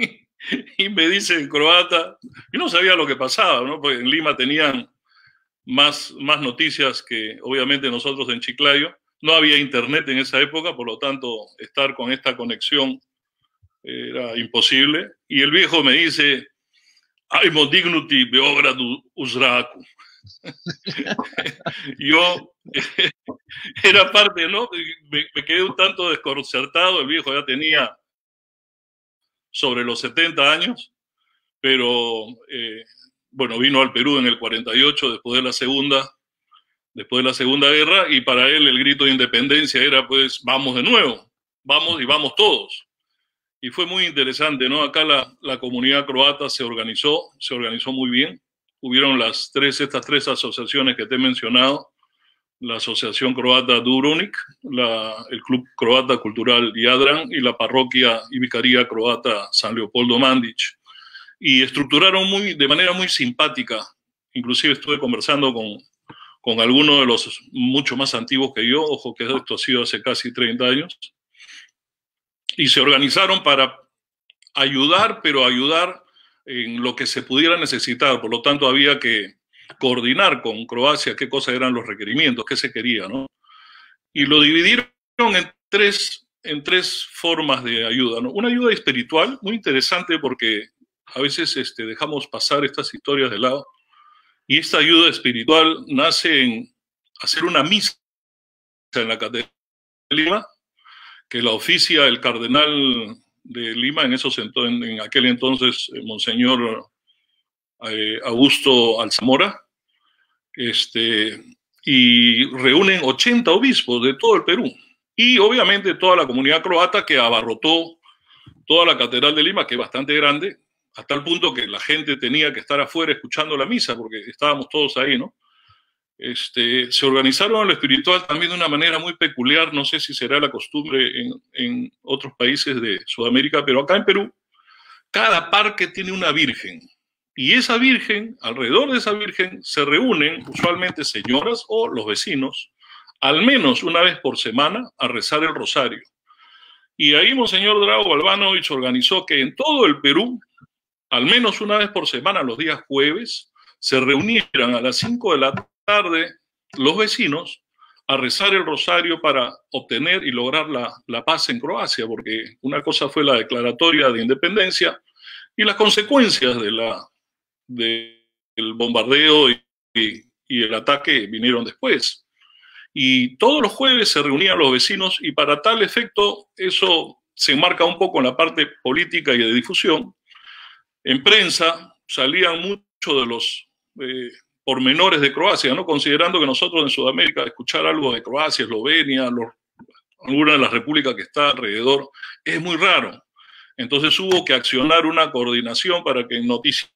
y me dice en croata, y no sabía lo que pasaba, ¿no? Porque en Lima tenían más, más noticias que obviamente nosotros en Chiclayo. No había internet en esa época, por lo tanto estar con esta conexión era imposible, y el viejo me dice, "Ajmo dignuti Beogradu u zraku". Yo era parte, ¿no? Me, me quedé un tanto desconcertado. El viejo ya tenía sobre los setenta años, pero eh, bueno, vino al Perú en el cuarenta y ocho, después de la segunda, después de la Segunda Guerra, y para él el grito de independencia era, pues, vamos de nuevo, vamos y vamos todos. Y fue muy interesante, ¿no? Acá la, la comunidad croata se organizó, se organizó muy bien. Hubieron las tres, estas tres asociaciones que te he mencionado, la Asociación Croata Dubrovnik, la, el Club Croata Cultural Jadran y la Parroquia y Vicaría Croata San Leopoldo Mandić. Y estructuraron muy, de manera muy simpática. Inclusive estuve conversando con, con algunos de los mucho más antiguos que yo, ojo que esto ha sido hace casi treinta años, y se organizaron para ayudar, pero ayudar en lo que se pudiera necesitar. Por lo tanto, había que coordinar con Croacia qué cosas eran los requerimientos, qué se quería, ¿no? Y lo dividieron en tres, en tres formas de ayuda, ¿no? Una ayuda espiritual, muy interesante porque a veces este, dejamos pasar estas historias de lado. Y esta ayuda espiritual nace en hacer una misa en la Catedral de Lima, que la oficia el cardenal de Lima, en, esos, en, en aquel entonces, Monseñor eh, Augusto Alzamora, este, y reúnen ochenta obispos de todo el Perú. Y obviamente toda la comunidad croata que abarrotó toda la Catedral de Lima, que es bastante grande, hasta el punto que la gente tenía que estar afuera escuchando la misa, porque estábamos todos ahí, ¿no? Este, se organizaron en lo espiritual también de una manera muy peculiar, no sé si será la costumbre en, en otros países de Sudamérica, pero acá en Perú, cada parque tiene una virgen, y esa virgen, alrededor de esa virgen, se reúnen usualmente señoras o los vecinos, al menos una vez por semana, a rezar el rosario. Y ahí Monseñor Drago Galvanovich organizó que en todo el Perú, al menos una vez por semana, los días jueves, se reunieran a las cinco de la tarde los vecinos a rezar el rosario para obtener y lograr la, la paz en Croacia, porque una cosa fue la declaratoria de independencia y las consecuencias de la, de, del bombardeo y, y, y el ataque vinieron después. Y todos los jueves se reunían los vecinos y para tal efecto eso se enmarca un poco en la parte política y de difusión. En prensa salían muchos de los eh, pormenores de Croacia, ¿no? Considerando que nosotros en Sudamérica escuchar algo de Croacia, Eslovenia, los, alguna de las repúblicas que está alrededor, es muy raro. Entonces hubo que accionar una coordinación para que en noticieros,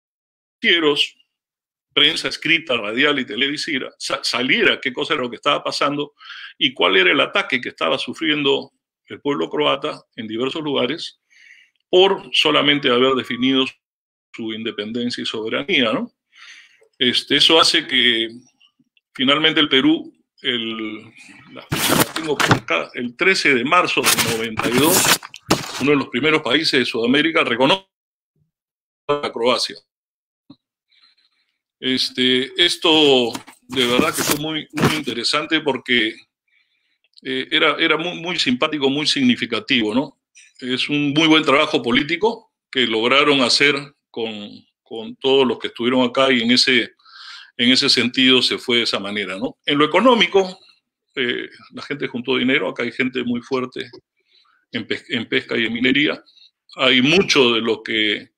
prensa escrita, radial y televisiva, saliera qué cosa era lo que estaba pasando y cuál era el ataque que estaba sufriendo el pueblo croata en diversos lugares por solamente haber definido su independencia y soberanía, ¿no? Este, eso hace que finalmente el Perú, el, la, la tengo por acá, el trece de marzo del noventa y dos, uno de los primeros países de Sudamérica, reconoce a Croacia. Este, esto de verdad que fue muy, muy interesante porque eh, era, era muy, muy simpático, muy significativo, ¿no? Es un muy buen trabajo político que lograron hacer con, con todos los que estuvieron acá y en ese, en ese sentido se fue de esa manera, ¿no? En lo económico, eh, la gente juntó dinero, acá hay gente muy fuerte en, pes en pesca y en minería. Hay mucho de lo que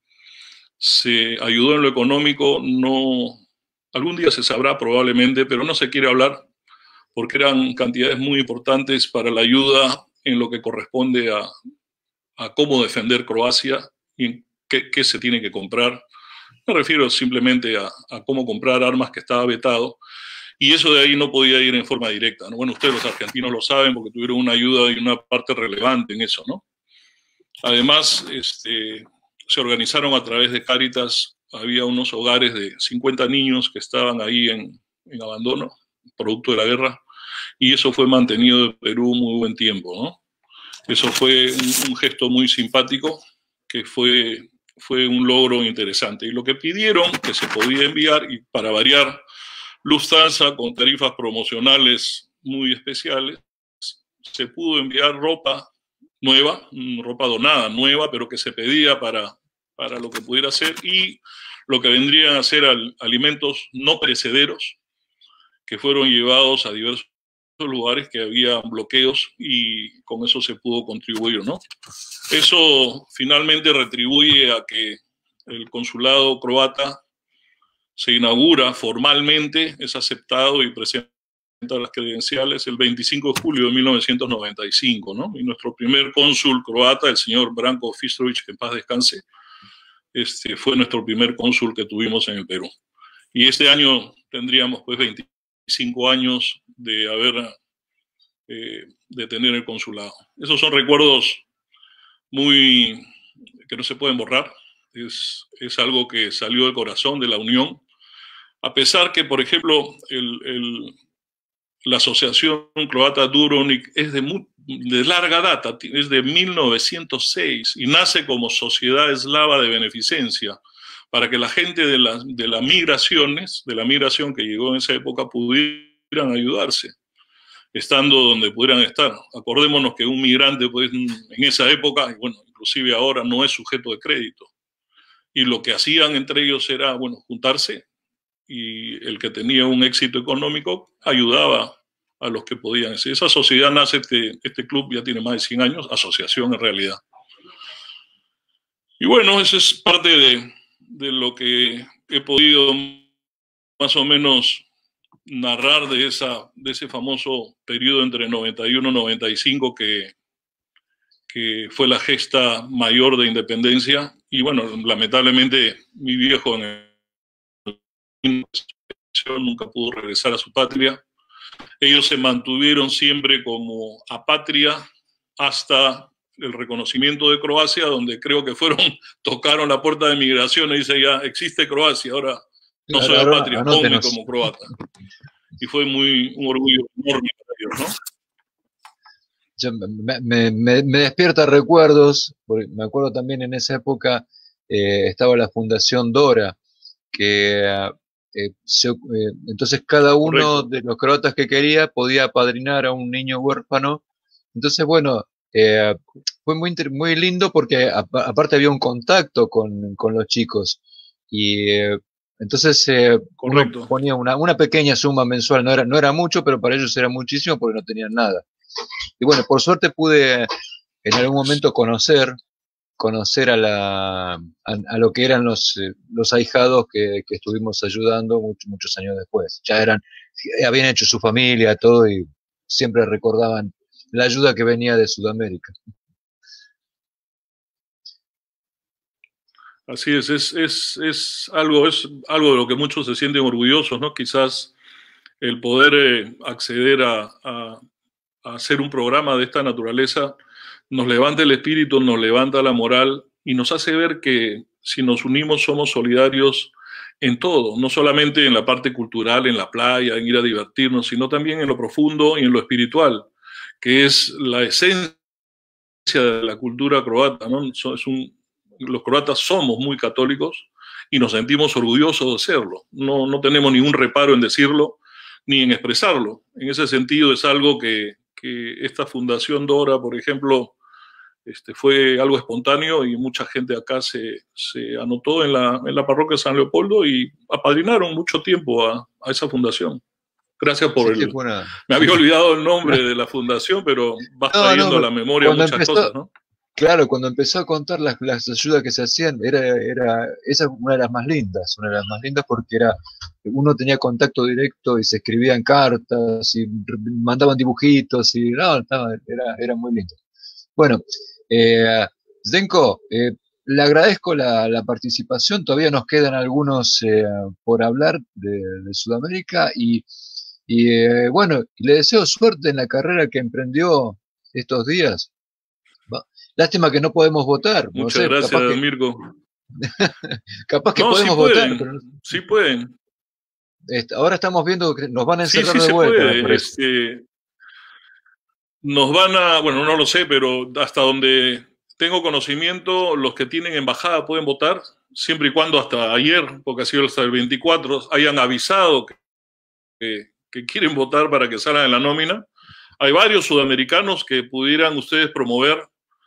se ayudó en lo económico, no, algún día se sabrá probablemente, pero no se quiere hablar porque eran cantidades muy importantes para la ayuda en lo que corresponde a, a cómo defender Croacia y qué, qué se tiene que comprar. Me refiero simplemente a, a cómo comprar armas que estaba vetado y eso de ahí no podía ir en forma directa, ¿no? Bueno, ustedes los argentinos lo saben porque tuvieron una ayuda y una parte relevante en eso, ¿no? Además, este... se organizaron a través de Cáritas, había unos hogares de cincuenta niños que estaban ahí en, en abandono, producto de la guerra, y eso fue mantenido en Perú muy buen tiempo, ¿no? Eso fue un, un gesto muy simpático, que fue, fue un logro interesante. Y lo que pidieron, que se podía enviar, y para variar, Lufthansa con tarifas promocionales muy especiales, se pudo enviar ropa nueva, ropa donada, nueva, pero que se pedía para, para lo que pudiera ser, y lo que vendrían a ser al, alimentos no perecederos, que fueron llevados a diversos lugares que había bloqueos, y con eso se pudo contribuir, ¿no? Eso finalmente retribuye a que el consulado croata se inaugura formalmente, es aceptado y presenta las credenciales el veinticinco de julio de mil novecientos noventa y cinco, ¿no? Y nuestro primer cónsul croata, el señor Branko Fistrović, que en paz descanse, este, fue nuestro primer cónsul que tuvimos en el Perú. Y este año tendríamos pues veinticinco años de haber, eh, de tener el consulado. Esos son recuerdos muy, que no se pueden borrar. Es, es algo que salió del corazón de la Unión. A pesar que, por ejemplo, el, el la Asociación Croata Dubrovnik es de, muy, de larga data, es de mil novecientos seis y nace como Sociedad Eslava de Beneficencia para que la gente de, la, de las migraciones, de la migración que llegó en esa época pudieran ayudarse, estando donde pudieran estar. Acordémonos que un migrante pues, en esa época, y bueno, inclusive ahora no es sujeto de crédito. Y lo que hacían entre ellos era, bueno, juntarse, y el que tenía un éxito económico ayudaba a los que podían. Esa sociedad nace, este, este club ya tiene más de cien años, asociación en realidad. Y bueno, esa es parte de, de lo que he podido más o menos narrar de, esa, de ese famoso periodo entre noventa y uno y noventa y cinco que, que fue la gesta mayor de independencia. Y bueno, lamentablemente mi viejo en el nunca pudo regresar a su patria. Ellos se mantuvieron siempre como apatria hasta el reconocimiento de Croacia, donde creo que fueron, tocaron la puerta de migración y dice ya existe Croacia, ahora no soy Claro, apatria, ponme anótenos. como croata. Y fue muy un orgullo enorme para ellos, ¿no? Yo me, me- me- me despierta recuerdos, porque me acuerdo también en esa época eh, estaba la Fundación Dora, que eh, se- eh, entonces cada uno de los croatas que quería podía apadrinar a un niño huérfano. Entonces, bueno, eh, fue muy, inter- muy lindo porque apa- aparte había un contacto con, con los chicos. Y eh, entonces eh, uno Correcto. ponía una, una pequeña suma mensual, no era, no era mucho, pero para ellos era muchísimo porque no tenían nada. Y bueno, por suerte pude en algún momento conocer, conocer a, la, a, a lo que eran los, eh, los ahijados que, que estuvimos ayudando muchos, muchos años después. Ya eran, habían hecho su familia, todo, y siempre recordaban la ayuda que venía de Sudamérica. Así es, es, es, es, algo, es algo de lo que muchos se sienten orgullosos, ¿no? Quizás el poder eh, acceder a, a, a hacer un programa de esta naturaleza nos levanta el espíritu, nos levanta la moral y nos hace ver que si nos unimos somos solidarios en todo, no solamente en la parte cultural, en la playa, en ir a divertirnos, sino también en lo profundo y en lo espiritual, que es la esencia de la cultura croata, ¿no? So- es un- los croatas somos muy católicos y nos sentimos orgullosos de serlo. No, no tenemos ningún reparo en decirlo ni en expresarlo. En ese sentido es algo que, que esta Fundación Dora, por ejemplo, este, fue algo espontáneo y mucha gente acá se, se anotó en la, en la parroquia de San Leopoldo y apadrinaron mucho tiempo a, a esa fundación. Gracias por Sí, sí, el... fue una- Me había olvidado el nombre de la fundación, pero vas No, trayendo a no, la memoria cuando muchas empezó, cosas, ¿no? claro, cuando empezó a contar las, las ayudas que se hacían, era, era, esa es una de las más lindas, una de las más lindas porque era, uno tenía contacto directo y se escribían cartas y r- mandaban dibujitos y no, estaba- era, era muy lindo. Bueno, eh, Zdenko, eh, le agradezco la, la participación, todavía nos quedan algunos eh, por hablar de, de Sudamérica y, y eh, bueno, le deseo suerte en la carrera que emprendió estos días. Va- Lástima que no podemos votar, no Muchas sé, capaz gracias, que, Mirko. capaz que No, sí podemos votar, pero pueden, no- sí pueden, este, ahora estamos viendo que nos van a sí, encerrar sí de se vuelta, me puede. parece. Este, nos van a, bueno, no lo sé, pero hasta donde tengo conocimiento, los que tienen embajada pueden votar, siempre y cuando hasta ayer, porque ha sido hasta el veinticuatro, hayan avisado que, que- que quieren votar para que salgan en la nómina. Hay varios sudamericanos que pudieran ustedes promover.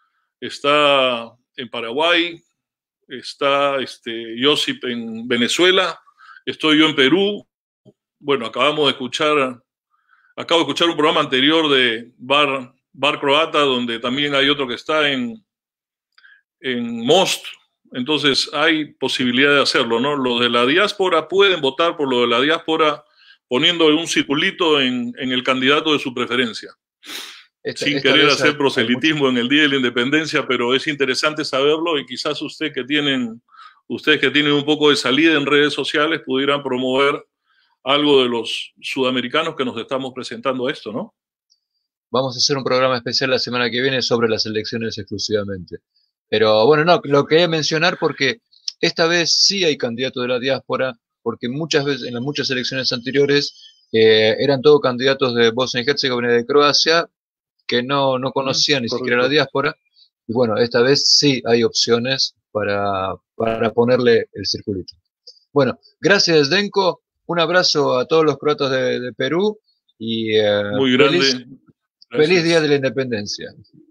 Está en Paraguay, está este, Josip en Venezuela, estoy yo en Perú. Bueno, acabamos de escuchar, acabo de escuchar un programa anterior de Bar, Bar Croata, donde también hay otro que está en, en Most. Entonces hay posibilidad de hacerlo, ¿no? Los de la diáspora pueden votar por lo de la diáspora poniendo un circulito en, en el candidato de su preferencia. Esta, Sin esta querer vez hay, hacer hay mucho- proselitismo en el Día de la Independencia, pero es interesante saberlo y quizás usted que tienen, ustedes que tienen un poco de salida en redes sociales pudieran promover algo de los sudamericanos que nos estamos presentando a esto, ¿no? vamos a hacer un programa especial la semana que viene sobre las elecciones exclusivamente. Pero bueno, no, lo quería mencionar porque esta vez sí hay candidatos de la diáspora, porque muchas veces, en las muchas elecciones anteriores, eh, eran todos candidatos de Bosnia y Herzegovina y de Croacia, que no, no conocían ni siquiera la Correcto. diáspora. Y bueno, esta vez sí hay opciones para, para ponerle el circulito. Bueno, gracias, Denko. Un abrazo a todos los croatas de, de Perú y eh, Muy feliz, grande. feliz Día Gracias. de la Independencia.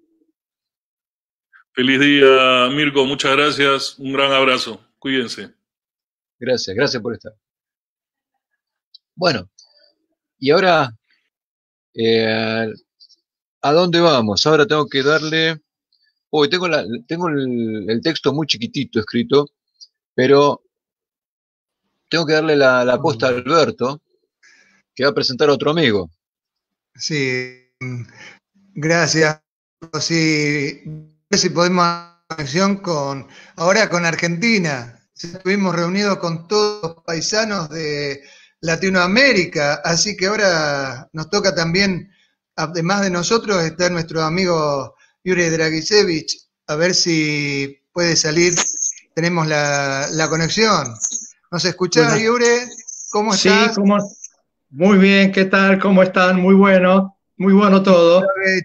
Feliz día, Mirko. Muchas gracias. Un gran abrazo. Cuídense. Gracias, gracias por estar. Bueno, y ahora, eh, ¿a dónde vamos? Ahora tengo que darle... Uy, tengo, la, tengo el, el texto muy chiquitito escrito, Pero tengo que darle la, la posta a Alberto, que va a presentar a otro amigo. Sí, gracias. Sí, a ver si podemos hacer una conexión con, ahora con Argentina. Estuvimos reunidos con todos los paisanos de Latinoamérica, así que ahora nos toca también, además de nosotros, está nuestro amigo Yuri Dragisevich, a ver si puede salir. Tenemos la, la conexión. ¿Nos escuchás, Bueno, Yuri? ¿Cómo sí, estás? ¿cómo? Muy bien, ¿qué tal? ¿Cómo están? Muy bueno, muy bueno todo.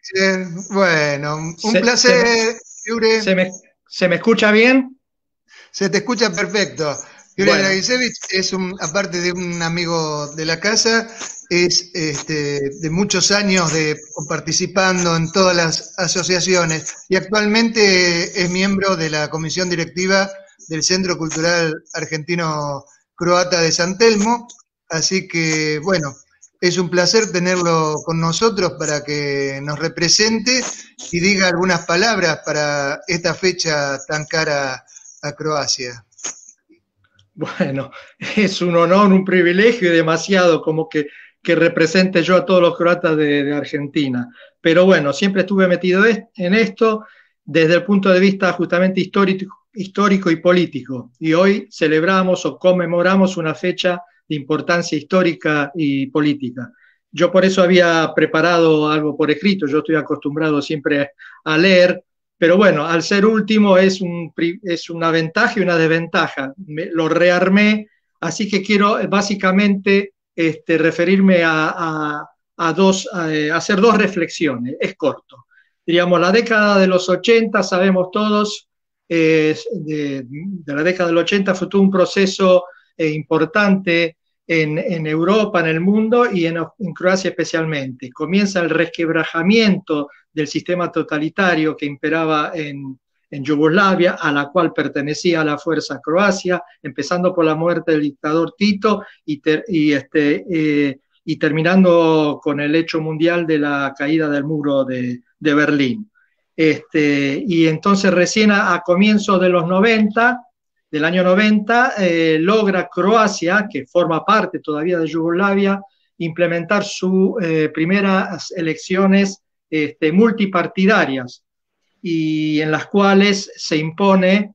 Bueno, un Se- placer, Yuri. ¿Se me, se me escucha bien? Se te escucha perfecto. Yuri Bueno. Dragisevich es un, aparte de un amigo de la casa, es este, de muchos años de participando en todas las asociaciones y actualmente es miembro de la comisión directiva del Centro Cultural Argentino Croata de San Telmo. Así que, bueno, es un placer tenerlo con nosotros para que nos represente y diga algunas palabras para esta fecha tan cara a Croacia. Bueno, es un honor, un privilegio y demasiado como que, que represente yo a todos los croatas de, de Argentina. Pero bueno, siempre estuve metido es- en esto desde el punto de vista justamente histórico, histórico y político. Y hoy celebramos o conmemoramos una fecha de importancia histórica y política. Yo por eso había preparado algo por escrito, yo estoy acostumbrado siempre a leer, pero bueno, al ser último es, un, pri- es una ventaja y una desventaja. Me- lo rearmé, así que quiero eh, básicamente este, referirme a, a- a dos, a, eh, hacer dos reflexiones. Es corto. Diríamos, la década de los ochenta, sabemos todos, eh, de, de la década del ochenta fue todo un proceso eh, importante en, en Europa, en el mundo y en, en Croacia especialmente. Comienza el resquebrajamiento del sistema totalitario que imperaba en, en Yugoslavia, a la cual pertenecía la fuerza Croacia, empezando por la muerte del dictador Tito y, ter, y, este, eh, y terminando con el hecho mundial de la caída del muro de, de Berlín. Este, y entonces recién a, a comienzos de los noventa, del año noventa, eh, logra Croacia, que forma parte todavía de Yugoslavia, implementar sus eh, primeras elecciones este, multipartidarias y en las cuales se impone,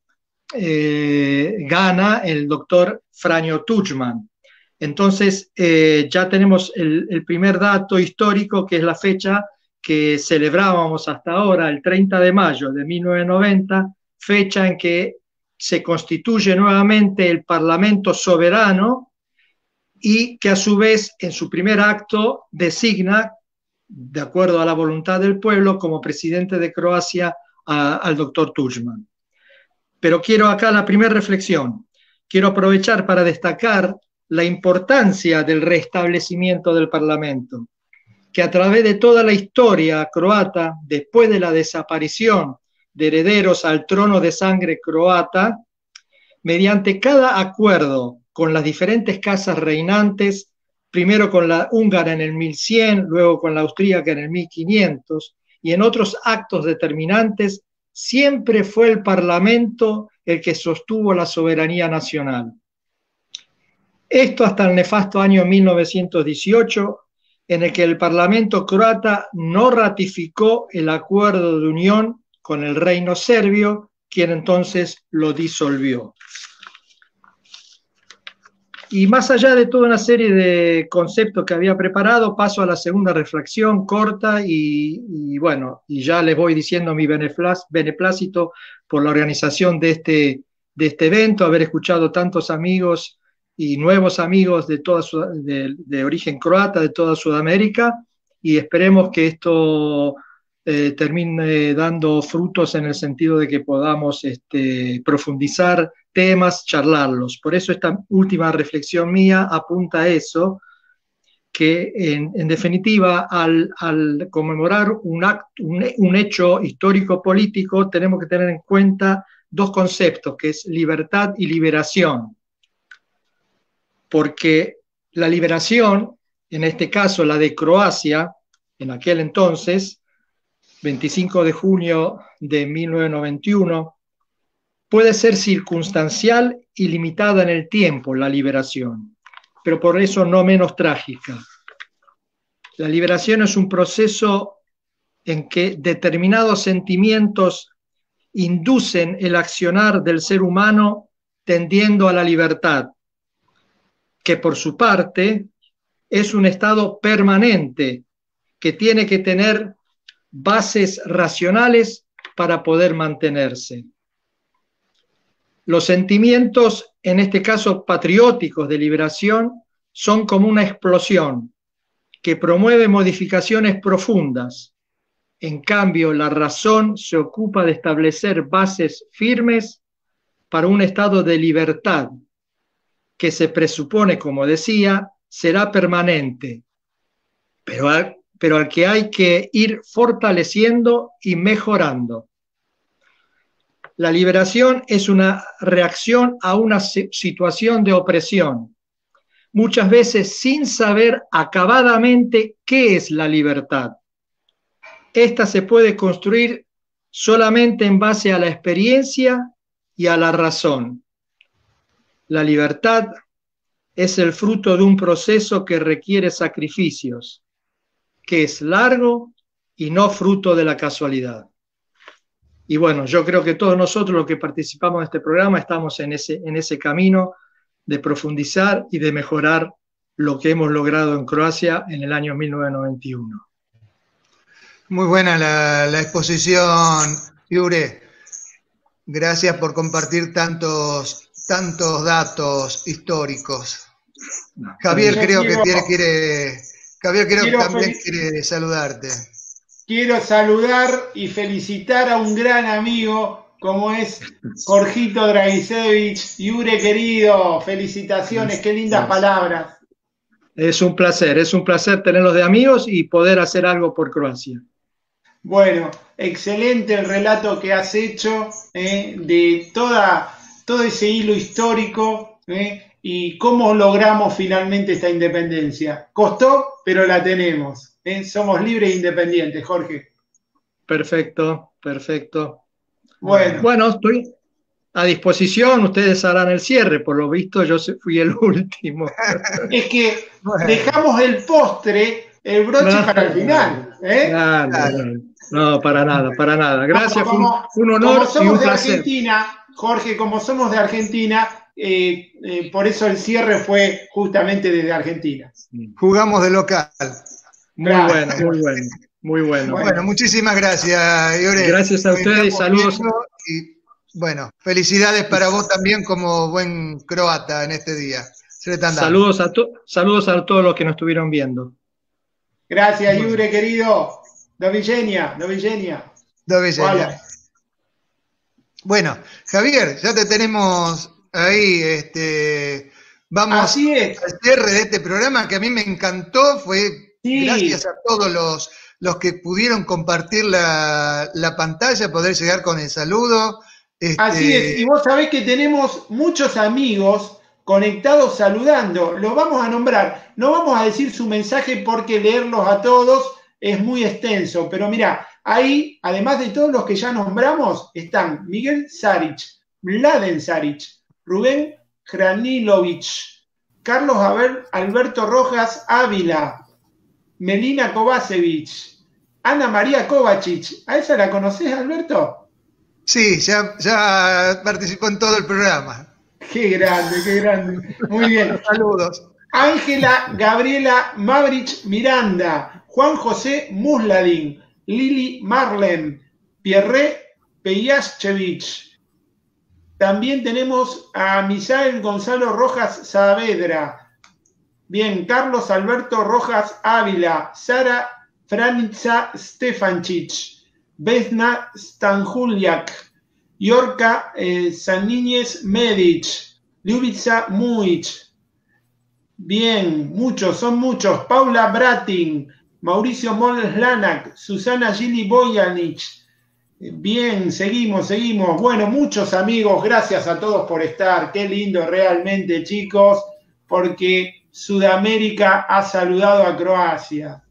eh, gana el doctor Franjo Tuđman. Entonces eh, ya tenemos el, el primer dato histórico, que es la fecha que celebrábamos hasta ahora, el treinta de mayo de mil novecientos noventa, fecha en que se constituye nuevamente el Parlamento soberano y que a su vez en su primer acto designa, de acuerdo a la voluntad del pueblo, como presidente de Croacia a, al doctor Tuđman. Pero quiero acá la primera reflexión. Quiero aprovechar para destacar la importancia del restablecimiento del Parlamento, que a través de toda la historia croata, después de la desaparición de herederos al trono de sangre croata, mediante cada acuerdo con las diferentes casas reinantes, primero con la húngara en el mil cien, luego con la austríaca en el mil quinientos, y en otros actos determinantes, siempre fue el Parlamento el que sostuvo la soberanía nacional. Esto hasta el nefasto año mil novecientos dieciocho, en el que el Parlamento croata no ratificó el acuerdo de unión con el reino serbio, quien entonces lo disolvió. Y más allá de toda una serie de conceptos que había preparado, paso a la segunda reflexión corta y, y bueno, y ya les voy diciendo mi beneplácito por la organización de este, de este evento, haber escuchado tantos amigos y nuevos amigos de, toda, de, de origen croata, de toda Sudamérica, y esperemos que esto eh, termine dando frutos en el sentido de que podamos este, profundizar temas, charlarlos. Por eso esta última reflexión mía apunta a eso, que en, en definitiva al, al conmemorar un, acto, un, un hecho histórico-político tenemos que tener en cuenta dos conceptos, que es libertad y liberación. Porque la liberación, en este caso la de Croacia, en aquel entonces, veinticinco de junio de mil novecientos noventa y uno, puede ser circunstancial y limitada en el tiempo, la liberación, pero por eso no menos trágica. La liberación es un proceso en que determinados sentimientos inducen el accionar del ser humano tendiendo a la libertad, que por su parte es un estado permanente que tiene que tener bases racionales para poder mantenerse. Los sentimientos, en este caso patrióticos de liberación, son como una explosión que promueve modificaciones profundas. En cambio, la razón se ocupa de establecer bases firmes para un estado de libertad que se presupone, como decía, será permanente, pero al, pero al que hay que ir fortaleciendo y mejorando. La liberación es una reacción a una situación de opresión, muchas veces sin saber acabadamente qué es la libertad. Esta se puede construir solamente en base a la experiencia y a la razón. La libertad es el fruto de un proceso que requiere sacrificios, que es largo y no fruto de la casualidad. Y bueno, yo creo que todos nosotros los que participamos de este programa estamos en ese, en ese camino de profundizar y de mejorar lo que hemos logrado en Croacia en el año mil novecientos noventa y uno. Muy buena la, la exposición, Jure. Gracias por compartir tantos, tantos datos históricos. Javier Yo creo quiero- que quiere, quiere- Javier creo que quiero también fel- quiere saludarte. Quiero saludar y felicitar a un gran amigo como es Jorgito Dragisevich. Jure, querido, felicitaciones, qué lindas palabras. Es un placer, es un placer tenerlos de amigos y poder hacer algo por Croacia. Bueno, excelente el relato que has hecho eh, de toda, todo ese hilo histórico eh, y cómo logramos finalmente esta independencia. Costó, pero la tenemos. eh. Somos libres e independientes, Jorge. Perfecto, perfecto. Bueno. Bueno, estoy a disposición, ustedes harán el cierre, por lo visto yo se- fui el último. Es que dejamos el postre, el broche No. para el final. ¿eh? No, no, no, no, para nada, para nada. Gracias, fue un, Como, fue un como honor y somos un de placer. Argentina, Jorge, como somos de Argentina, eh, eh, por eso el cierre fue justamente desde Argentina. Jugamos de local. Muy Claro. bueno, muy bueno, muy bueno. Bueno, muchísimas gracias, Jure. Gracias a Nos ustedes, estamos saludos. viendo Y bueno, felicidades para vos también como buen croata en este día. Sretan dan. Saludos a, to- saludos a todos los que nos estuvieron viendo. Gracias, Jure, querido. Doviđenja, doviđenja. Doviđenja. Hola. Bueno, Javier, ya te tenemos ahí, este, vamos Así es. al cierre de este programa que a mí me encantó, fue Sí. gracias a todos los, los que pudieron compartir la, la pantalla, poder llegar con el saludo. Este, Así es, y vos sabés que tenemos muchos amigos conectados saludando, los vamos a nombrar, no vamos a decir su mensaje porque leerlos a todos es muy extenso, pero mira, ahí, además de todos los que ya nombramos, están Miguel Saric, Mladen Saric, Rubén Hranilovic, Carlos Aber- Alberto Rojas Ávila, Melina Kovacevic, Ana María Kovacic. ¿A esa la conocés, Alberto? Sí, ya, ya participó en todo el programa. Qué grande, qué grande. Muy bien. Saludos. Ángela Gabriela Mavrich Miranda, Juan José Musladin, Lili Marlen, Pierre Pejaschevich. También tenemos a Misael Gonzalo Rojas Saavedra. Bien, Carlos Alberto Rojas Ávila, Sara Franica Stefančić, Vesna Stanjuliak, Yorka eh, Saniñez Medic, Ljubica Mujic. Bien, muchos, son muchos. Paula Bratin, Mauricio Moles Lanak, Susana Gili Bojanic. Bien, seguimos, seguimos. Bueno, muchos amigos, gracias a todos por estar. Qué lindo realmente, chicos, porque Sudamérica ha saludado a Croacia.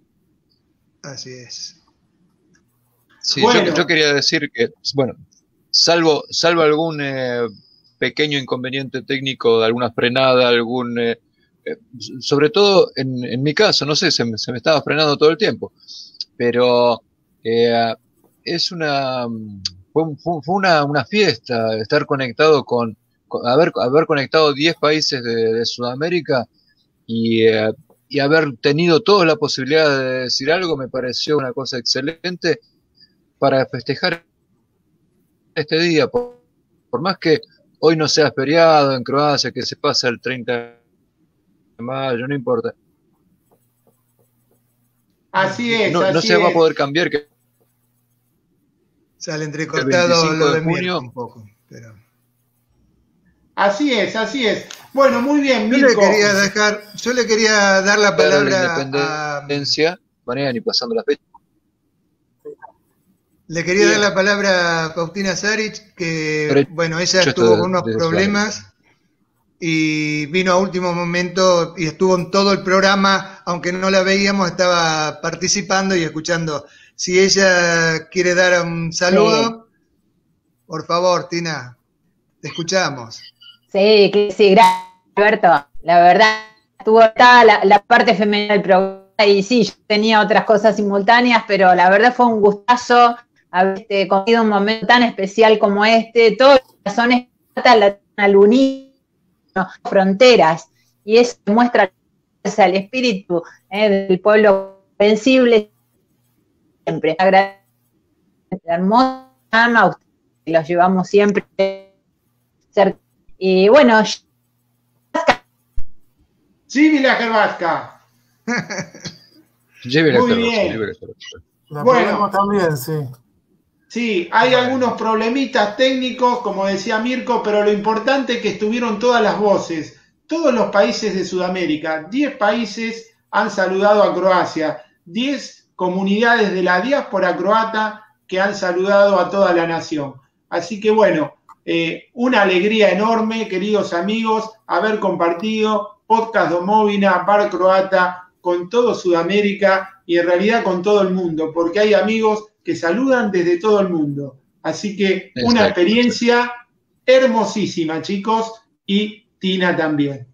Así es. Sí, Bueno. yo, yo quería decir que, bueno, salvo, salvo algún eh, pequeño inconveniente técnico de alguna frenada, algún, eh, eh, sobre todo en, en mi caso, no sé, se me, se me estaba frenando todo el tiempo, pero eh, es una, fue, fue una, una fiesta estar conectado con, con haber, haber conectado diez países de, de Sudamérica y, eh, y haber tenido toda la posibilidad de decir algo me pareció una cosa excelente para festejar este día, por, por más que hoy no sea feriado en Croacia, que se pasa el treinta de mayo, no importa. Así es, No, así no se va a es. poder cambiar que Sale el entrecortado veinticinco lo de de Mirko junio. un poco. Pero... Así es, así es. Bueno, muy bien, Yo le Mirko. quería dejar, yo le quería dar la la palabra a, independencia, mañana y pasando la fecha. le quería dar Bien. la palabra a Faustina Saric, que Derecho bueno, ella esto estuvo de- con unos desde problemas y vino a último momento y estuvo en todo el programa, aunque no la veíamos, estaba participando y escuchando. Si ella quiere dar un saludo, por favor, Tina, te escuchamos. Sí, que sí, gracias, Alberto. La verdad, estuvo acá la, la parte femenina del programa y sí, yo tenía otras cosas simultáneas, pero la verdad fue un gustazo haber este, comido un momento tan especial como este. Todos los corazones al unir fronteras y eso muestra el espíritu eh, del pueblo sensible siempre. Agradezco la hermosa ama, a ustedes los llevamos siempre cerca. Y bueno, Sibila Gervasca. Llévele Muy el perro, sí, bien. llévele el perro. La Bueno. podemos también, sí. Sí, hay algunos problemitas técnicos, como decía Mirko, pero lo importante es que estuvieron todas las voces, todos los países de Sudamérica, diez países han saludado a Croacia, diez comunidades de la diáspora croata que han saludado a toda la nación. Así que bueno, eh, una alegría enorme, queridos amigos, haber compartido Podcast Domovina, Bar Croata, con todo Sudamérica y en realidad con todo el mundo, porque hay amigos que saludan desde todo el mundo. Así que una Exacto, experiencia hermosísima, chicos, y Tina también.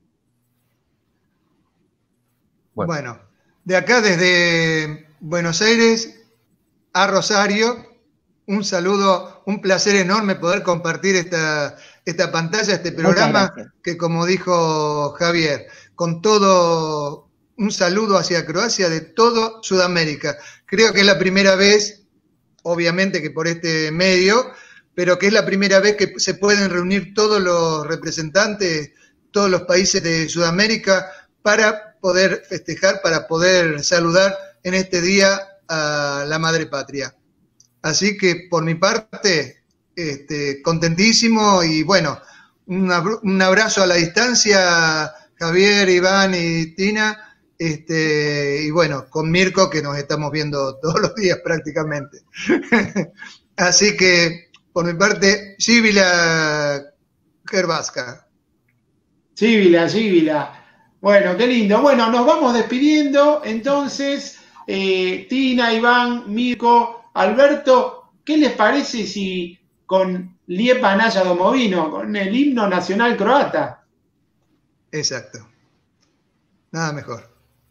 Bueno. Bueno, de acá desde Buenos Aires a Rosario, un saludo, un placer enorme poder compartir esta, esta pantalla, este programa que, como dijo Javier, con todo un saludo hacia Croacia de todo Sudamérica. Creo que es la primera vez, obviamente que por este medio, pero que es la primera vez que se pueden reunir todos los representantes, todos los países de Sudamérica para poder festejar, para poder saludar en este día a la Madre Patria. Así que por mi parte, este, contentísimo y bueno, un, abr- un abrazo a la distancia, Javier, Iván y Tina, este, y bueno, con Mirko que nos estamos viendo todos los días prácticamente. Así que por mi parte, Sibila Gervasca. Sibila, Sibila. Bueno, qué lindo. Bueno, nos vamos despidiendo. Entonces, eh, Tina, Iván, Mirko, Alberto, ¿qué les parece si con Lijepa naša domovino, con el himno nacional croata? Exacto. Nada mejor.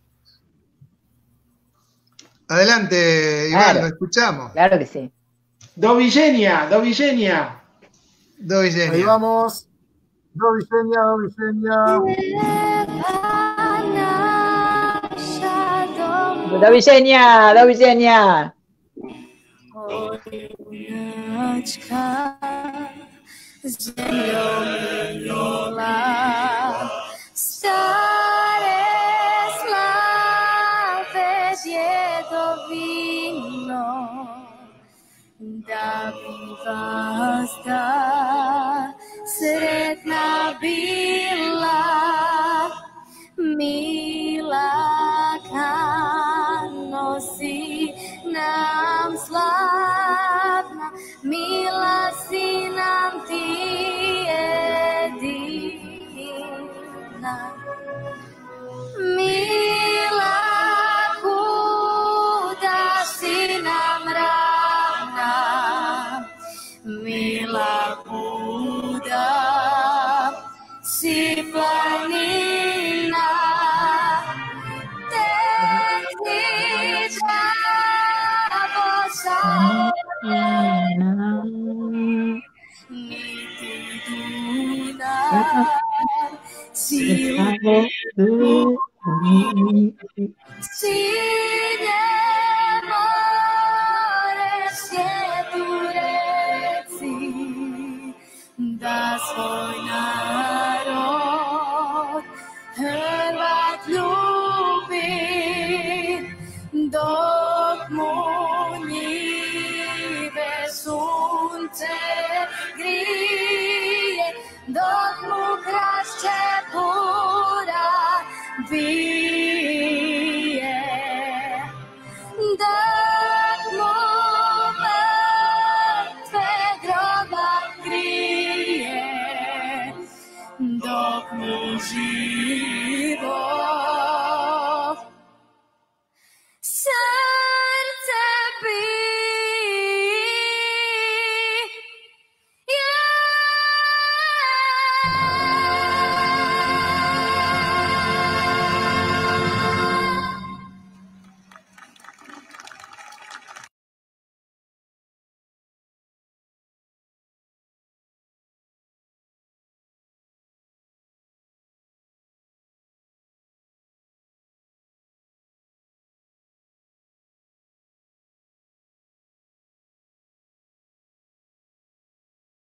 Adelante, Iván, Claro. lo escuchamos. Claro que sí. Doviđenja, doviđenja. Doviđenja. Ahí vamos. Doviđenja, doviđenja. Doviđenja, doviđenja. Junačka, zemljo mila, stare slave djedovino, da bi vas da sretna bila, mila nosi nam slavna, mila si nam ti jedina. Mila kuda si nam ravna, mila Das Voinarot, hör wat lupi, do